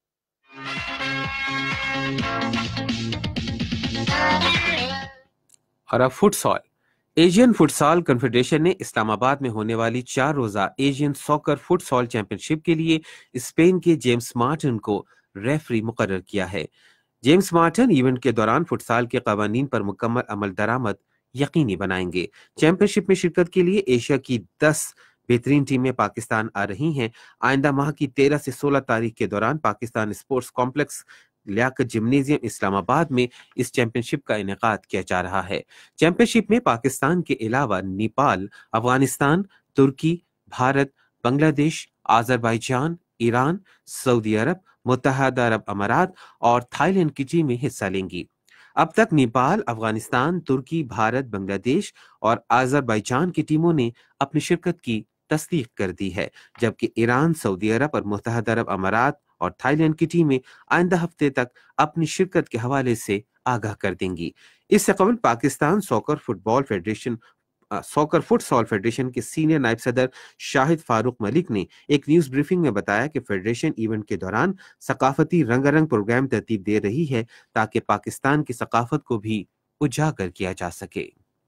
اور اب فٹ سال۔ ایشین فٹ سال کنفیڈریشن نے اسلام آباد میں ہونے والی چار روزہ Asian soccer futsal championship کے لیے اسپین کے جیمز مارٹن کو ریفری مقرر کیا ہے۔ جیمز مارٹن ایونٹ کے دوران فٹ سال کے قوانین پر مکمل عمل درآمد یقینی بنائیں گے۔ چیمپئن شپ میں شرکت کے لیے ایشیا کی دس بہترین ٹیمیں پاکستان آ رہی ہیں۔ آئندہ ماہ کی تیرہ سے سولہ تاریخ کے دوران Pakistan sports complex Liaquat gymnasium Islamabad میں اس چیمپئن شپ کا انعقاد کیا جا رہا ہے۔ چیمپئن شپ میں پاکستان کے علاوہ نیپال، افغانستان، ترکی، بھارت، بنگلہ دیش، آذربائیجان، ایران، سعودی عرب، متحدہ عرب امارات اور تھائی لینڈ کی ٹیمیں حصہ لیں گی۔ اب تک نیپال، افغانستان، ترکی، بھارت، بنگلہ دیش اور آذربائیجان کی ٹیموں نے اپنی شرکت کی تصدیق کر دی ہے جبکہ ایران، سعودی عرب اور متحدہ عرب امارات اور تھائی لینڈ کی ٹیمیں آئندہ ہفتے تک اپنی شرکت کے حوالے سے آگاہ کر دیں گی۔ اس سے قبل Pakistan soccer football federation soccer futsal federation کے سینئر نائب صدر شاہد فاروق ملک نے ایک نیوز بریفنگ میں بتایا کہ فیڈریشن ایونٹ کے دوران ثقافتی رنگ رنگ پروگرام ترتیب دے رہی ہے تاکہ پاکستان کی ثقافت کو بھی اجاگر کیا جا سکے۔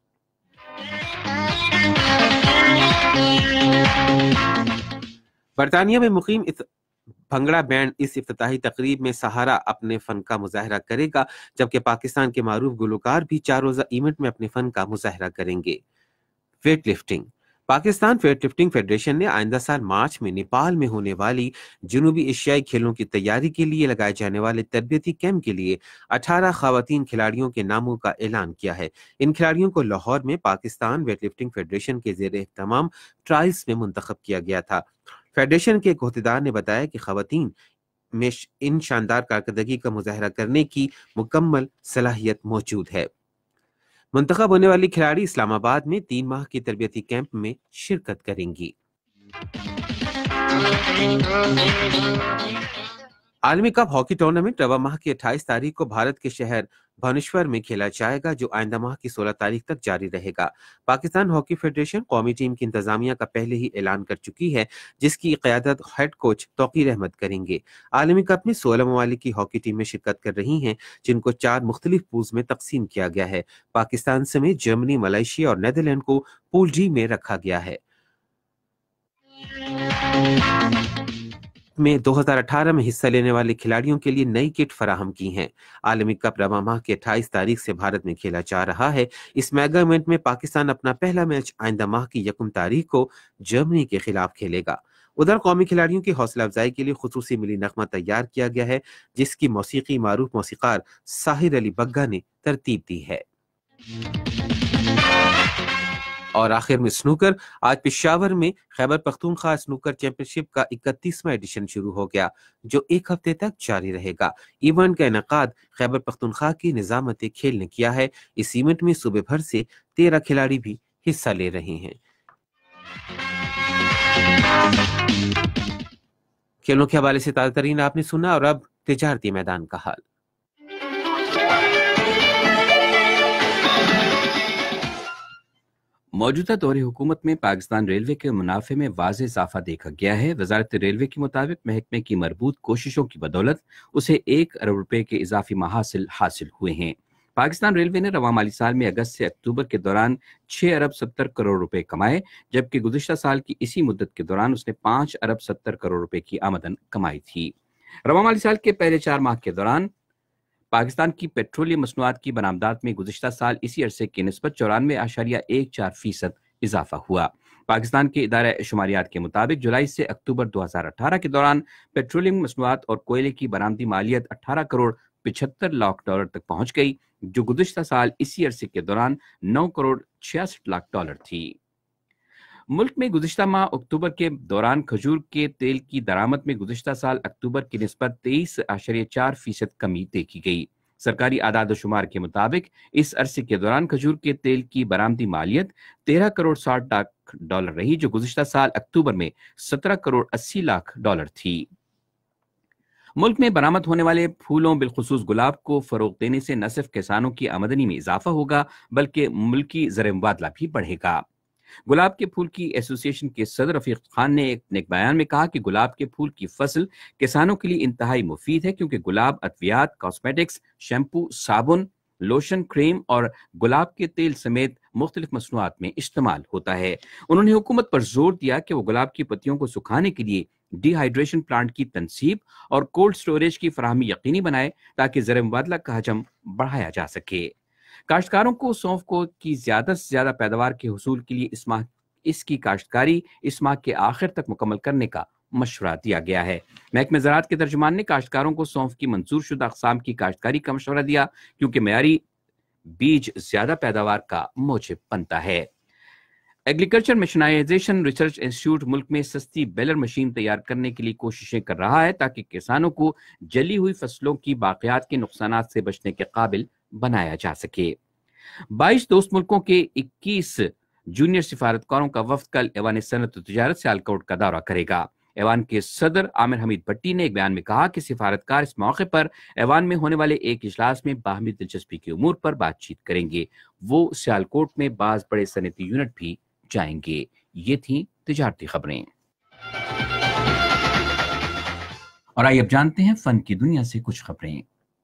برطانیہ میں مقیم بھنگڑا بینڈ اس افتتاحی تقریب میں سہارا اپنے فن کا مظاہرہ کرے گا جبکہ پاکستان کے معروف گلوکار بھی چار روزہ ایونٹ میں اپنے فن کا مظاہرہ کریں گے۔ Weightlifting. Pakistan weightlifting federation نے آئندہ سال مارچ میں نیپال میں ہونے والی جنوبی ایشیائی کھیلوں کی تیاری کے لیے لگائے جانے والے تربیتی کیمپ کے لیے اٹھارہ خواتین کھلاڑیوں کے ناموں کا اعلان کیا ہے۔ ان کھلاڑیوں کو لاہور میں پاکستان ویٹ لفٹنگ فیڈریشن کے زیر اہتمام ٹرائلز میں منتخب کیا گیا تھا۔ فیڈریشن کے ایک عہدیدار نے بتایا کہ خواتین میں ان شاندار کارکردگی کا مظاہرہ کرنے کی مکمل صلاحیت موجود ہے۔ منتخب ہونے والی کھلاڑی اسلام آباد میں تین ماہ کی تربیتی کیمپ میں شرکت کریں گی۔ عالمی کپ ہاکی ٹورنامنٹ رواں ماہ کی اٹھائیس تاریخ کو بھارت کے شہر بھونیشور میں کھیلا جائے گا جو آئندہ ماہ کی سولہ تاریخ تک جاری رہے گا۔ پاکستان ہاکی فیڈریشن قومی ٹیم کی انتظامیہ کا پہلے ہی اعلان کر چکی ہے جس کی قیادت ہیڈ کوچ توقیر احمد کریں گے۔ عالمی کپ میں سولہ ممالک کی ہاکی ٹیمیں شرکت کر رہی ہیں جن کو چار مختلف پولز میں تقسیم کیا گیا ہے۔ پاکستان سمیت جرمنی، ملائیشیا اور نیدرلینڈ کو پول ڈی میں رکھا گیا ہے۔ میں دو ہزار اٹھارہ میں حصہ لینے والے کھلاڑیوں کے لیے نئی کٹ فراہم کی ہیں۔ عالمی کپ رواں ماہ کے اٹھائیس تاریخ سے بھارت میں کھیلا جا رہا ہے۔ اس میگا ایونٹ میں پاکستان اپنا پہلا میچ آئندہ ماہ کی یکم تاریخ کو جرمنی کے خلاف کھیلے گا۔ ادھر قومی کھلاڑیوں کی حوصلہ افزائی کے لیے خصوصی ملی نغمہ تیار کیا گیا ہے، جس کی موسیقی معروف موسیقار ساحر علی بگا نے ترتیب دی ہے۔ اور آخر میں سنوکر، آج پشاور میں Khyber Pakhtunkhwa snooker championship کا اکتیسواں ایڈیشن شروع ہو گیا، جو ایک ہفتے تک جاری رہے گا۔ ایونٹ کا انعقاد خیبر پختونخوا کی نظامت کھیل نے کیا ہے۔ اس ایونٹ میں صوبے بھر سے تیرہ کھلاڑی بھی حصہ لے رہے ہیں۔ کھیلوں کے حوالے سے تازہ ترین آپ نے سنا، اور اب تجارتی میدان کا حال۔ موجودہ دور حکومت میں پاکستان ریلوے کے منافع میں واضح اضافہ دیکھا گیا ہے۔ وزارت ریلوے کے مطابق محکمے کی مربوط کوششوں کی بدولت اسے ایک ارب روپے کے اضافی محاصل حاصل ہوئے ہیں۔ پاکستان ریلوے نے رواں مالی سال میں اگست سے اکتوبر کے دوران چھ ارب ستر کروڑ روپے کمائے، جبکہ گزشتہ سال کی اسی مدت کے دوران اس نے پانچ ارب ستر کروڑ روپے کی آمدن کمائی تھی۔ رواں مالی سال کے پہلے چار ماہ کے دوران پاکستان کی پیٹرولیم مصنوعات کی برآمدات میں گزشتہ سال اسی عرصے کی نسبت چورانوے اشاریہ ایک چار فیصد اضافہ ہوا۔ پاکستان کے ادارہ شماریات کے مطابق جولائی سے اکتوبر دو ہزار اٹھارہ کے دوران پیٹرولیم مصنوعات اور کوئلے کی برآمدی مالیت اٹھارہ کروڑ پچہتر لاکھ ڈالر تک پہنچ گئی، جو گزشتہ سال اسی عرصے کے دوران نو کروڑ چھیاسٹھ لاکھ ڈالر تھی۔ ملک میں گزشتہ ماہ اکتوبر کے دوران کھجور کے تیل کی درآمد میں گزشتہ سال اکتوبر کی نسبت تیئیس اشاریہ چار فیصد کمی دیکھی گئی۔ سرکاری اعداد و شمار کے مطابق اس عرصے کے دوران کھجور کے تیل کی برآمدی مالیت تیرہ کروڑ ساٹھ لاکھ ڈالر رہی، جو گزشتہ سال اکتوبر میں سترہ کروڑ اسی لاکھ ڈالر تھی۔ ملک میں برآمد ہونے والے پھولوں بالخصوص گلاب کو فروغ دینے سے نہ صرف کسانوں کی آمدنی میں اضافہ ہوگا بلکہ ملکی زر مبادلہ بھی بڑھے گا۔ گلاب کے پھول کی ایسوسی ایشن کے صدر رفیق خان نے ایک بیان میں کہا کہ گلاب کے پھول کی فصل کسانوں کے لیے انتہائی مفید ہے، کیونکہ گلاب ادویات، کاسمیٹکس، شیمپو، صابن، لوشن، کریم اور گلاب کے تیل سمیت مختلف مصنوعات میں استعمال ہوتا ہے۔ انہوں نے حکومت پر زور دیا کہ وہ گلاب کی پتیوں کو سکھانے کے لیے ڈی ہائیڈریشن پلانٹ کی تنصیب اور کولڈ سٹوریج کی فراہمی یقینی بنائے تاکہ زر مبادلہ کا حجم بڑھایا جا سکے۔ کاشتکاروں کو سونف کو کی زیادہ سے زیادہ پیداوار کے حصول کے لیے اس ماہ اس کی کاشتکاری اس ماہ کے آخر تک مکمل کرنے کا مشورہ دیا گیا ہے۔ محکمہ زراعت کے ترجمان نے کاشتکاروں کو سونف کی منظور شدہ اقسام کی کاشتکاری کا مشورہ دیا، کیونکہ معیاری بیج زیادہ پیداوار کا موجب بنتا ہے۔ ایگریکلچر مشینائزیشن ریسرچ انسٹیٹیوٹ ملک میں سستی بیلر مشین تیار کرنے کے لیے کوششیں کر رہا ہے تاکہ کسانوں کو جلی ہوئی فصلوں کی باقیات کے نقصانات سے بچنے کے قابل بنایا جا سکے۔ بائیس دوست ملکوں کے اکیس جونیئر سفارتکاروں کا وفد کل ایوان صنعت و تجارت سیالکوٹ کا دورہ کرے گا۔ ایوان کے صدر عامر حمید بھٹی نے ایک بیان میں کہا کہ سفارتکار اس موقع پر ایوان میں ہونے والے ایک اجلاس میں باہمی دلچسپی کے امور پر بات چیت کریں گے۔ وہ سیالکوٹ میں بعض بڑے صنعتی یونٹ بھی جائیں گے۔ یہ تھیں تجارتی خبریں، اور آئیے اب جانتے ہیں فن کی دنیا سے کچھ خبریں۔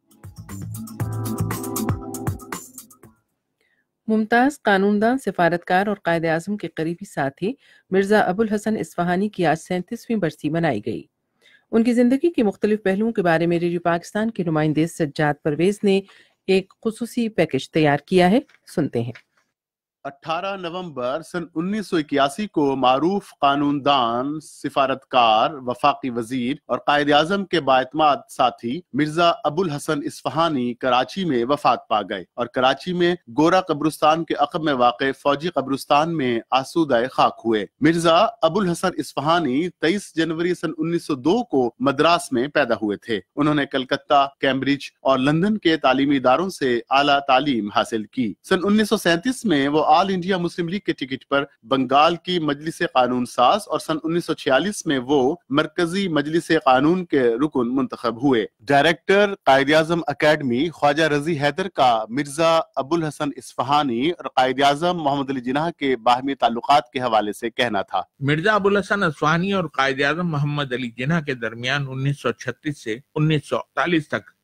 ممتاز قانوندان، سفارتکار اور قائد اعظم کے قریبی ساتھی مرزا ابوالحسن اصفہانی کی آج سینتیسویں برسی منائی گئی۔ ان کی زندگی کے مختلف پہلوؤں کے بارے میں ریڈیو پاکستان کے نمائندے سجاد پرویز نے ایک خصوصی پیکج تیار کیا ہے، سنتے ہیں۔ اٹھارہ نومبر سن انیس سو اکیاسی کو معروف قانوندان، سفارتکار، وفاقی وزیر اور قائد اعظم کے بااعتماد ساتھی مرزا ابوالحسن اصفہانی کراچی میں وفات پا گئے اور کراچی میں گورا قبرستان کے عقب میں واقع فوجی قبرستان میں آسودہ خاک ہوئے۔ مرزا ابوالحسن اصفہانی تیئیس جنوری سن انیس سو دو کو مدراس میں پیدا ہوئے تھے۔ انہوں نے کلکتہ، کیمبرج اور لندن کے تعلیمی اداروں سے اعلیٰ تعلیم حاصل کی۔ سن انیس سو سینتیس میں وہ آل انڈیا مسلم لیگ کے ٹکٹ پر بنگال کی مجلس قانون ساز اور سن انیس سو چھیالیس میں وہ مرکزی مجلس قانون کے رکن منتخب ہوئے۔ ڈائریکٹر قائد اعظم اکیڈمی خواجہ رضی حیدر کا مرزا ابوالحسن اصفہانی اور قائد اعظم محمد علی جناح کے باہمی تعلقات کے حوالے سے کہنا تھا۔ مرزا ابوالحسن اصفہانی اور قائد اعظم محمد علی جناح کے درمیان انیس سو چھتیس سے انیس سو اڑتالیس تک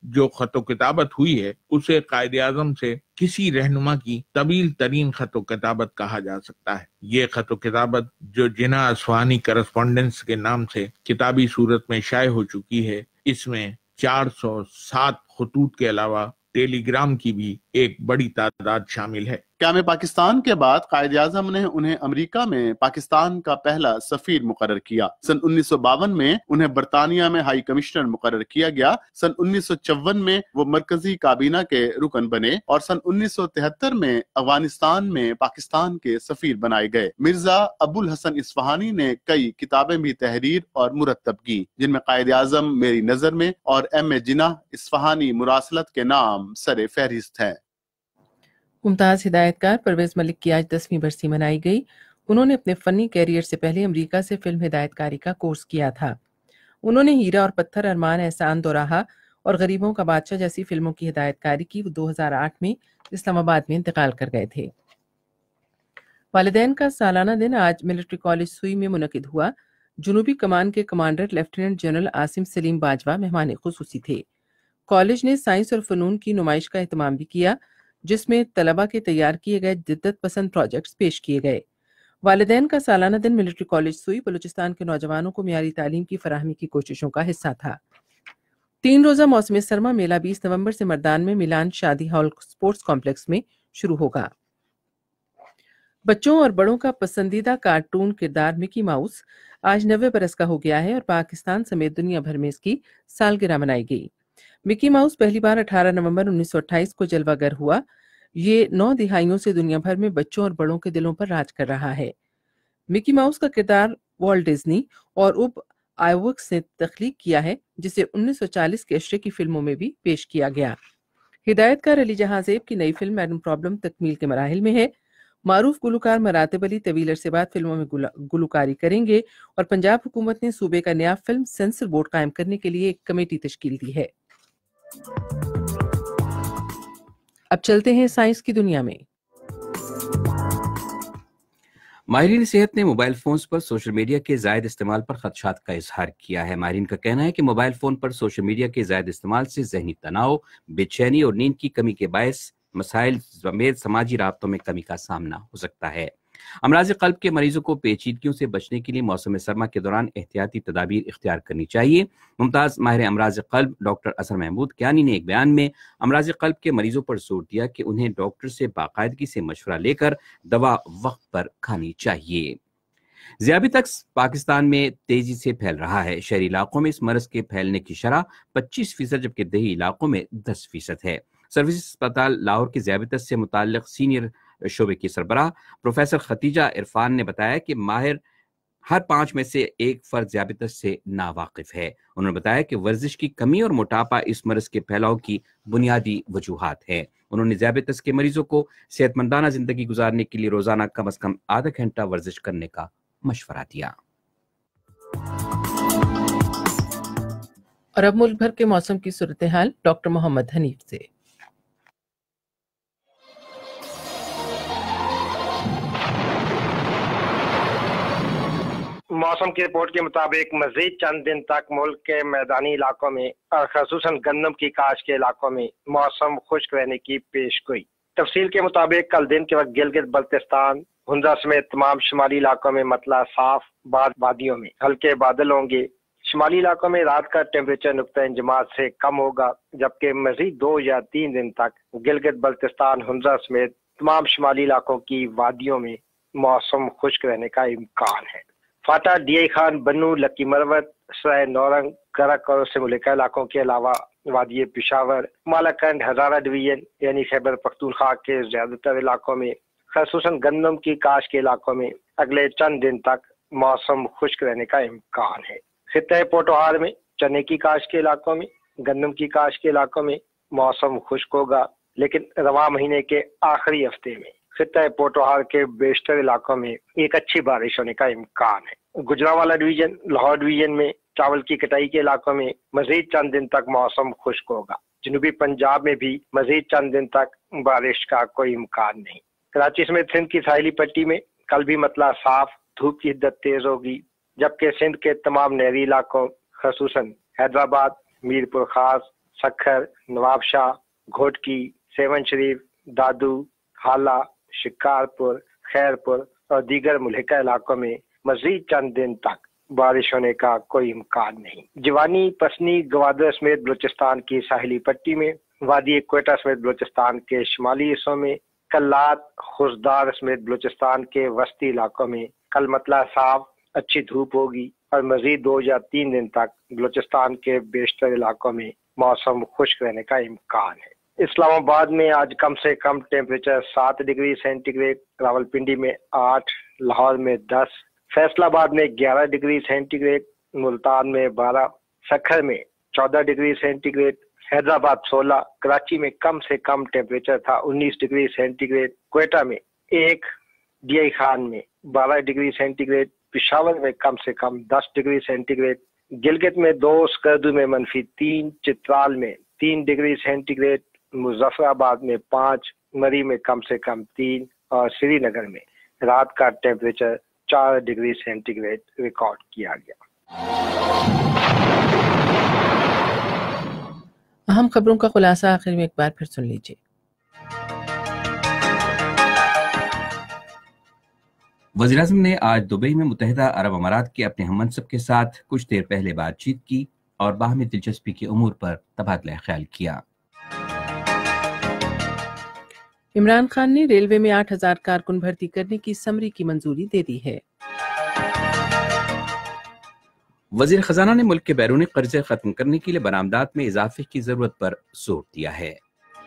जो खतो किताबत हुई है उसे कायदे आजम से किसी रहनुमा की तवील तरीन खतो किताबत कहा जा सकता है। ये खतो किताबत जो जिना असफहानी करस्पॉन्डेंस के नाम से किताबी सूरत में शाये हो चुकी है, इसमें चार सौ सात खतूत के अलावा टेलीग्राम की भी एक बड़ी तादाद शामिल है। क़याम पाकिस्तान के बाद कायदे आज़म ने उन्हें अमेरिका में पाकिस्तान का पहला सफीर मुकर्रर किया। सन उन्नीस सौ बावन में उन्हें बरतानिया में हाई कमिश्नर मुकर्रर किया गया। सन उन्नीस सौ चौवन में वो मरकजी काबीना के रुकन बने और सन उन्नीस सौ तिहत्तर में अफगानिस्तान में पाकिस्तान के सफीर बनाए गए। मिर्जा अबुल हसन इस्फहानी ने कई किताबें भी तहरीर और मुरतब की, जिनमें कायदे आज़म मेरी नजर में और एम ए जिना इस्फहानी मुरासलत के नाम सरे फहरिस्त है। मुमताज हिदायतकार परवेज मलिक की आज दसवीं बरसी मनाई गई। उन्होंने अपने फनी कैरियर से पहले अमेरिका से फिल्म हिदायतकारी का कोर्स किया था। उन्होंने हीरा और पत्थर, अरमान, एहसान, दोराहा और गरीबों का बादशाह जैसी फिल्मों की हिदायतकारी की। वो दो हज़ार आठ में इस्लामाबाद में इंतकाल कर गए थे। वालिदैन का सालाना दिन आज मिलिट्री कॉलेज सुई में मुनकिद हुआ। जुनूबी कमान के commander lieutenant general Asim Saleem Bajwa मेहमान खुसूसी थे। कॉलेज ने साइंस और फनून की नुमाइश का एहतमाम भी किया, जिसमें तलबा के तैयार किए गए जिद्दत पसंद प्रोजेक्ट्स पेश किए गए। वालिदैन का सालाना दिन मिलिट्री कॉलेज सुई बलूचिस्तान के नौजवानों को मियारी तालीम की फराहमी की कोशिशों का हिस्सा था। तीन रोजा मौसम सरमा मेला बीस नवंबर से मर्दान में मिलान शादी हॉल स्पोर्ट्स कॉम्प्लेक्स में शुरू होगा। बच्चों और बड़ों का पसंदीदा कार्टून किरदार मिकी माउस आज नब्बे बरस का हो गया है और पाकिस्तान समेत दुनिया भर में इसकी सालगिरह मनाई गई। मिकी माउस पहली बार अठारह नवंबर उन्नीस सौ अट्ठाईस को जलवागर हुआ। ये नौ दिहाइयों से दुनिया भर में बच्चों और बड़ों के दिलों पर राज कर रहा है। मिकी माउस का किरदार वॉल्ट डिज्नी और उब आइवक्स ने तख्लीक किया है, जिसे उन्नीस सौ चालीस के अशरे की फिल्मों में भी पेश किया गया। हिदायतकार अली जहां ज़ेब की नई फिल्म मैडम प्रॉब्लम तकमील के मराहिल में है। मारूफ गुलकार मरातिब अली तवील अरसे बाद फिल्मों में गुलकारी करेंगे और पंजाब हुकूमत ने सूबे का नया फिल्म सेंसर बोर्ड कायम करने के लिए एक कमेटी तश्कील दी है। अब चलते हैं साइंस की दुनिया में। माहिरीन सेहत ने मोबाइल फोन्स पर सोशल मीडिया के जायद इस्तेमाल पर खदशात का इजहार किया है। माहिरीन का कहना है कि मोबाइल फोन पर सोशल मीडिया के जायद इस्तेमाल से जहनी तनाव, बेचैनी और नींद की कमी के बायस मसाइल समेत समाजी राब्तों में कमी का सामना हो सकता है। अमराज क़ल्ब के मरीजों को पेचीदगियों से बचने के लिए मौसम सरमा के दौरान एहतियाती तदाबीर इख्तियार करनी चाहिए। मुमताज़ माहिर अमराज क़ल्ब डॉक्टर असर महमूद कियानी ने एक बयान में अमराज क़ल्ब के मरीजों पर जोर दिया कि उन्हें डॉक्टर से बाकायदगी से मशवरा लेकर दवा वक्त पर खानी चाहिए। ज़ियाबितस पाकिस्तान में तेजी से फैल रहा है। शहरी इलाकों में इस मरज के फैलने की शरह पच्चीस फीसद जबकि देही इलाकों में दस फीसद है। सर्विस अस्पताल लाहौर के ज़ियाबितस से मुताल्लिक़ सीनियर शोबे की सरबराह प्रोफेसर खतीजा इरफान ने बताया कि माहिर हर पांच में से एक फर्द ज़ियाबितस से नावाकिफ है। उन्होंने बताया कि वर्जिश की कमी और मोटापा इस मर्ज के फैलाव की बुनियादी वजूहात है। उन्होंने ज़ियाबितस के मरीजों को सेहतमंदाना जिंदगी गुजारने के लिए रोजाना कम अज कम आधा घंटा वर्जिश करने का मशवरा दिया। और अब मुल्क भर के मौसम की सूरत हाल डॉक्टर मोहम्मद हनीफ से। मौसम की रिपोर्ट के मुताबिक मजीद चंद दिन तक मुल्क के मैदानी इलाकों में और खसूसन गंदम की काश के इलाकों में मौसम खुश्क रहने की पेशगोई। तफसील के मुताबिक कल दिन के वक्त गिलगित बल्तिस्तान, हुंजा समेत तमाम शुमाली इलाकों में मतला साफ, बाद वादियों में हल्के बादल होंगे। शुमाली इलाकों में रात का टेम्परेचर नुक्ता इंजमात से कम होगा, जबकि मजीद दो या तीन दिन तक गिलगित बल्तिस्तान, हुंजा समेत तमाम शुमाली इलाकों की वादियों में मौसम खुश्क रहने का इम्कान है। फाटा, डी खान, बन्नू, लकी मरवत, सराय नौरंग, करक और उससे मुल्का इलाकों के अलावा वादी पिशावर, मालाकंड, हजारा डिवीजन यानी खैबर पख्तूनख्वा के ज्यादातर इलाकों में, खसूसन गंदम की काश के इलाकों में अगले चंद दिन तक मौसम खुश्क रहने का इम्कान है। खित्ते पोटोहार में चने की काश के इलाकों में, गंदम की काश के इलाकों में मौसम खुश्क होगा, लेकिन रवा महीने के आखिरी हफ्ते में खित्ता पोटोहार के बेशतर इलाकों में एक अच्छी बारिश होने का इम्कान है। गुजरांवाला डिवीजन, लाहौर डिवीजन में चावल की कटाई के इलाकों में मजीद चंद दिन तक मौसम खुश्क होगा। जनूबी पंजाब में भी मजीद चंद दिन तक बारिश का कोई इम्कान नहीं। कराची समेत सिंध की साहिली पट्टी में कल भी मतला साफ, धूप की हिद्दत तेज होगी, जबकि सिंध के तमाम नहरी इलाकों खसूसन हैदराबाद, मीरपुर खास, سکھر، نواب شاہ، گھوٹکی، سیون شریف، دادو، حالہ، شکارپور، خیرپور اور دیگر ملحقہ علاقوں میں مزید چند دن تک بارش ہونے کا کوئی امکان نہیں۔ جوانی، پسنی، گوادر سمیت بلوچستان کی ساحلی پٹی میں، وادی کوئٹہ سمیت بلوچستان کے شمالی حصوں میں، کلات، خوزدار سمیت بلوچستان کے وسطی علاقوں میں کل مطلع صاف اچھی دھوپ ہوگی اور مزید دو یا تین دن تک بلوچستان کے بیشتر علاقوں میں موسم خشک رہنے کا امکان ہے۔ اسلام آباد میں آج کم سے کم ٹیمپریچر سات ڈگری سینٹی گریڈ، راولپنڈی میں آٹھ، لاہور میں دس، فیصل آباد میں گیارہ ڈگری سینٹی گریڈ، ملتان میں بارہ، سکھر میں چودہ ڈگری سینٹی گریڈ، حیدرآباد سولہ، کراچی میں کم سے کم ٹیمپریچر تھا انیس ڈگری سینٹی گریڈ، کوئٹہ میں ایک، ڈی آئی خان میں بارہ ڈگری سینٹی گریڈ، پشاور میں کم سے کم دس ڈگری سینٹی گریڈ، گلگت میں دو، اسکردو میں منفی تین، چترال میں تین ڈگری سینٹی گریڈ، مظفر آباد میں پانچ، مری میں کم سے کم تین اور سری نگر میں رات کا ٹیمپریچر چار ڈگری سینٹی گریڈ ریکارڈ کیا گیا۔ اہم خبروں کا خلاصہ آخر میں ایک بار پھر سن لیجیے۔ وزیراعظم نے آج دبئی میں متحدہ عرب امارات کے اپنے ہم منصب کے ساتھ کچھ دیر پہلے بات چیت کی اور باہمی دلچسپی کے امور پر تبادلہ خیال کیا۔ عمران خان نے ریلوے میں آٹھ ہزار کارکن بھرتی کرنے کی سمری کی منظوری دے دی ہے۔ وزیر خزانہ نے ملک کے بیرونی قرضے ختم کرنے کے لیے برآمدات میں اضافے کی ضرورت پر زور دیا ہے۔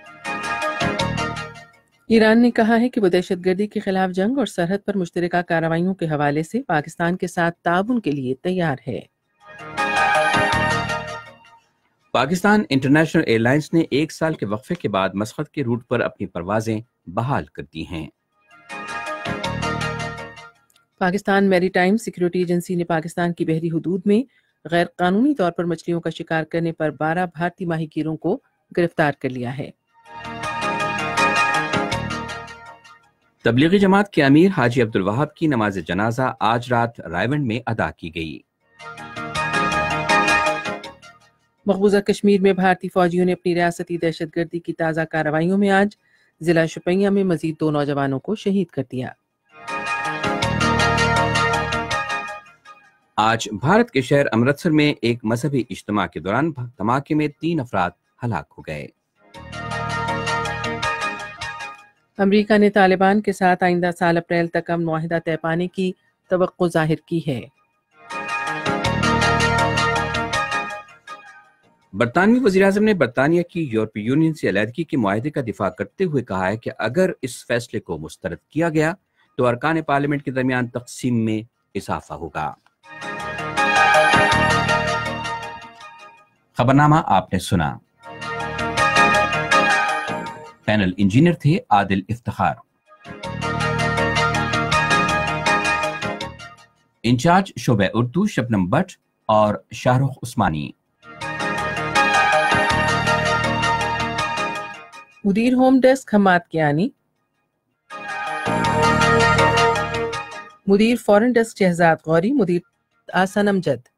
ایران نے کہا ہے کہ وہ دہشت گردی کے خلاف جنگ اور سرحد پر مشترکہ کارروائیوں کے حوالے سے پاکستان کے ساتھ تعاون کے لیے تیار ہے۔ پاکستان انٹرنیشنل ایئر لائنز نے ایک سال کے وقفے کے بعد مسقط کے روٹ پر اپنی پروازیں بحال کر دی ہیں۔ پاکستان میری ٹائم سیکیورٹی ایجنسی نے پاکستان کی بحری حدود میں غیر قانونی طور پر مچھلیوں کا شکار کرنے پر بارہ بھارتی ماہی گیروں کو گرفتار کر لیا ہے۔ تبلیغی جماعت کے امیر حاجی عبدالوہاب کی نماز جنازہ آج رات رائے ونڈ میں ادا کی گئی۔ مقبوضہ کشمیر میں بھارتی فوجیوں نے اپنی ریاستی دہشت گردی کی تازہ کارروائیوں میں آج ضلع شوپیاں میں مزید دو نوجوانوں کو شہید کر دیا۔ آج بھارت کے شہر امرتسر میں ایک مذہبی اجتماع کے دوران دھماکے میں تین افراد ہلاک ہو گئے۔ امریکہ نے طالبان کے ساتھ آئندہ سال اپریل تک امن معاہدہ طے پانے کی توقع ظاہر کی ہے۔ برطانوی وزیراعظم نے برطانیہ کی یورپی یونین سے علیحدگی کے معاہدے کا دفاع کرتے ہوئے کہا ہے کہ اگر اس فیصلے کو مسترد کیا گیا تو ارکان پارلیمنٹ کے درمیان تقسیم میں اضافہ ہوگا۔ خبرنامہ آپ نے سنا۔ پینل انجینئر تھے عادل افتخار، انچارج شعبہ اردو شبنم بٹ اور شاہ رخ عثمانی، مدیر ہوم ڈیسک حماد کیانی، مدیر فورن ڈیسک شہزاد غوری، مدیر آسن امجد،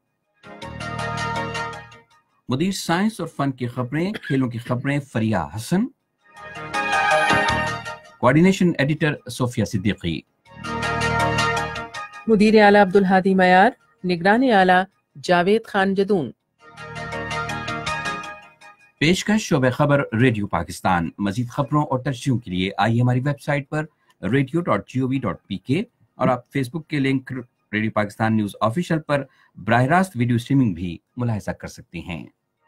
مدیر سائنس اور فن کی خبریں کھیلوں کی خبریں فریہ حسن، کوارڈینیشن ایڈیٹر صوفیہ صدیقی، مدیر اعلیٰ عبدالہادی معیار، نگران اعلیٰ جاوید خان جدون۔ پیشکش شعبہ خبر ریڈیو پاکستان۔ مزید خبروں اور ترجیحوں کے لیے آئیے ہماری ویب سائٹ پر radio dot G O V dot P K اور آپ فیس بک کے link radio Pakistan news official پر براہ راست ویڈیو اسٹریمنگ بھی ملاحظہ کر سکتے ہیں۔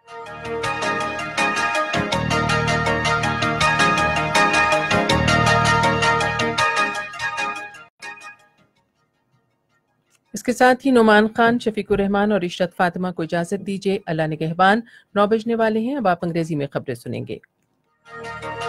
اس کے ساتھ ہی نعمان خان، شفیق الرحمان اور عشرت فاطمہ کو اجازت دیجیے۔ اللہ نگہبان۔ نو بجنے والے ہیں، اب آپ انگریزی میں خبریں سنیں گے۔